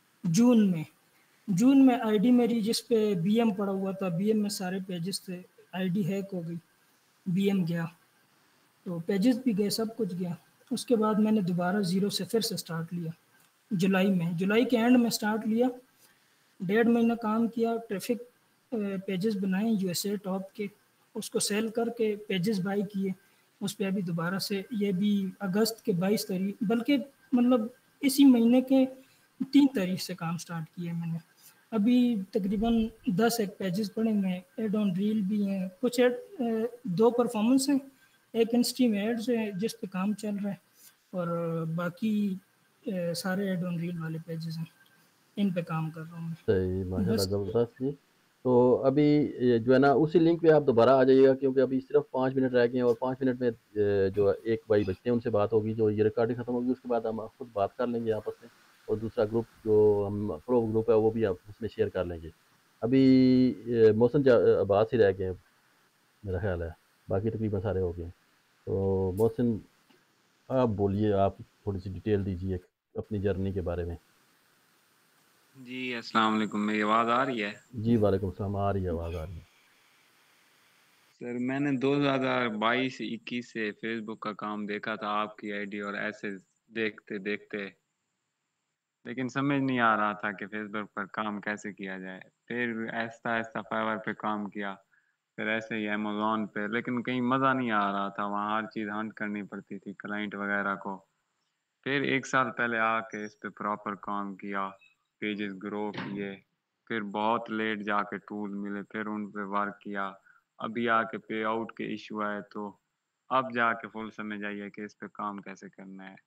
जून में आईडी मेरी जिस पे बीएम पड़ा हुआ था, बीएम में सारे पेजेस थे, आईडी हैक हो गई, बीएम गया, तो पेजेस भी गए, सब कुछ गया। उसके बाद मैंने दोबारा ज़ीरो से फिर से स्टार्ट लिया। जुलाई के एंड में स्टार्ट लिया, 1.5 महीना काम किया, ट्रैफिक पेजेस बनाए यूएसए टॉप के, उसको सेल करके पेजेस बाई किए। उस पर अभी दोबारा से, ये भी अगस्त के 22 तारीख, बल्कि मतलब इसी महीने के 3 तारीख से काम स्टार्ट किया मैंने। अभी तकरीबन 10 एक पेजेस पड़े हुए, एड ऑन रील भी हैं, कुछ 2 परफॉर्मेंस हैं, एक इंस्ट्रीम एड्स है जिस पे काम चल रहा है, और बाकी सारे एड ऑन रील वाले पेजेस हैं, इन पे काम कर रहा हूँ मैं। सही, माशाल्लाह, बस ज़बरदस्त जी। तो अभी ये जो है ना, उसी लिंक पे आप दोबारा आ जाइएगा, क्योंकि अभी सिर्फ 5 मिनट रह गए हैं, और 5 मिनट में जो एक भाई बचते हैं उनसे बात होगी, जो ये रिकॉर्डिंग ख़त्म होगी उसके बाद हम खुद बात कर लेंगे आपस में, और दूसरा ग्रुप जो हम प्रो ग्रुप है वो भी आप उसमें शेयर कर लेंगे। अभी मोहसिन अब्बास ही रह गए हैं मेरा ख्याल है, बाकी तकरीबन सारे हो गए। तो मोहसिन, आप बोलिए, आप थोड़ी सी डिटेल दीजिए अपनी जर्नी के बारे में। जी अस्सलाम वालेकुम, मेरी आवाज़ आ रही है? जी वालेकुम सलाम, आ रही है, आवाज़ आ रही है। सर मैंने 2022-21 से फेसबुक का काम देखा था, आपकी आईडी, और ऐसे देखते देखते लेकिन समझ नहीं आ रहा था कि फेसबुक पर काम कैसे किया जाए। फिर आहिस्ता आहिस्ता फाइवर पे काम किया, फिर ऐसे ही अमेज़न पे, लेकिन कहीं मज़ा नहीं आ रहा था, वहाँ हर चीज़ हंट करनी पड़ती थी क्लाइंट वगैरह को। फिर 1 साल पहले आके इस पे प्रॉपर काम किया, पेजेस ग्रो किए, फिर बहुत लेट जाके टूल मिले, फिर उन पे वर्क किया। अभी आके पे आउट के इशू आए, तो अब जाके फुल समझ आई है कि इस पे काम कैसे करना है।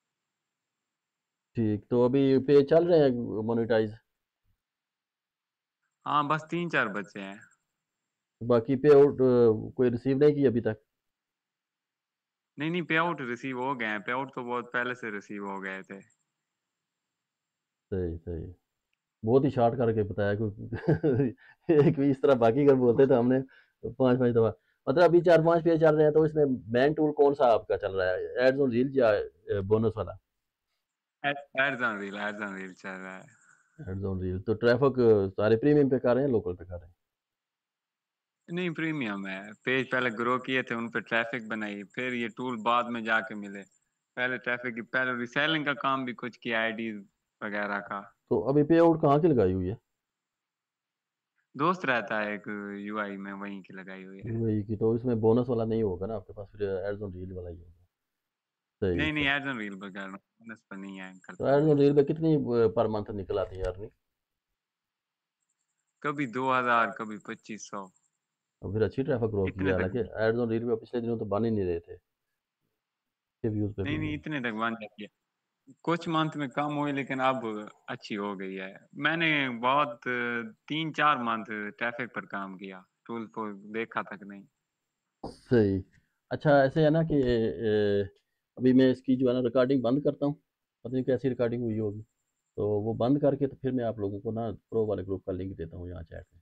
ठीक, तो अभी पे चल रहे हैं मोनेटाइज? हाँ, बस 3-4 बचे हैं। बाकी पे आउट कोई रिसीव नहीं की अभी तक? नहीं पे आउट रिसीव हो गए हैं, पे आउट तो बहुत पहले से रिसीव हो गए थे। सही सही, बहुत ही शॉर्ट करके बताया क्योंकि एक भी इस तरह बाकी कर बोलते तो हमने 5-5 दफा, मतलब अभी 4-5 पे चल रहे हैं। तो इसमें मेन टूल कौन सा आपका चल रहा है, एड्स ऑन रील या बोनस वाला? एड्स ऑन रील चल रहा है। एड्स ऑन रील, तो ट्रैफिक सारे प्रीमियम पे कर रहे हैं, लोकल पे कर रहे हैं? नहीं, प्रीमियम है। पेज पहले ग्रो किए थे, उन पे ट्रैफिक बनाई, फिर ये टूल बाद में जाके मिले। पहले ट्रैफिक की, पहले रीसेलिंग का काम भी कुछ किया, आईडीज वगैरह का। तो अभी पे आउट कहाँ की लगाई हुई है? दोस्त रहता है एक यूआई में, वहीं की लगाई हुई है। वही की, तो इसमें बोनस वाला नहीं होगा ना आपके पास, फिर एड्स ऑन रील वाला ही होगा। सही नहीं सही। एड्स ऑन रील पर कर रहा हूँ, बोनस पर नहीं है तो करता एड्स मैं। ऑन रील पे कितनी पर मंथ निकल आती है अर्निंग? कभी 2000, कभी 2500। और फिर अच्छी ट्रैफिक ग्रो की है, इतने तक हालांकि एड्स ऑन रील पे पिछले दिनों तो बन ही नहीं रहे थे, के व्यूज पे भी नहीं, नहीं। इतने तक बन जाती है। कुछ मंथ में कम हुई, लेकिन अब अच्छी हो गई है। मैंने बहुत 3-4 मंथ ट्रैफिक पर काम किया, टूल को देखा तक नहीं। सही। अच्छा, ऐसे है ना कि अभी मैं इसकी जो है ना रिकॉर्डिंग बंद करता हूँ, पता नहीं कैसी रिकॉर्डिंग हुई होगी, तो वो बंद करके तो फिर मैं आप लोगों को ना प्रो वाले ग्रुप का लिंक देता हूँ यहाँ चैट में।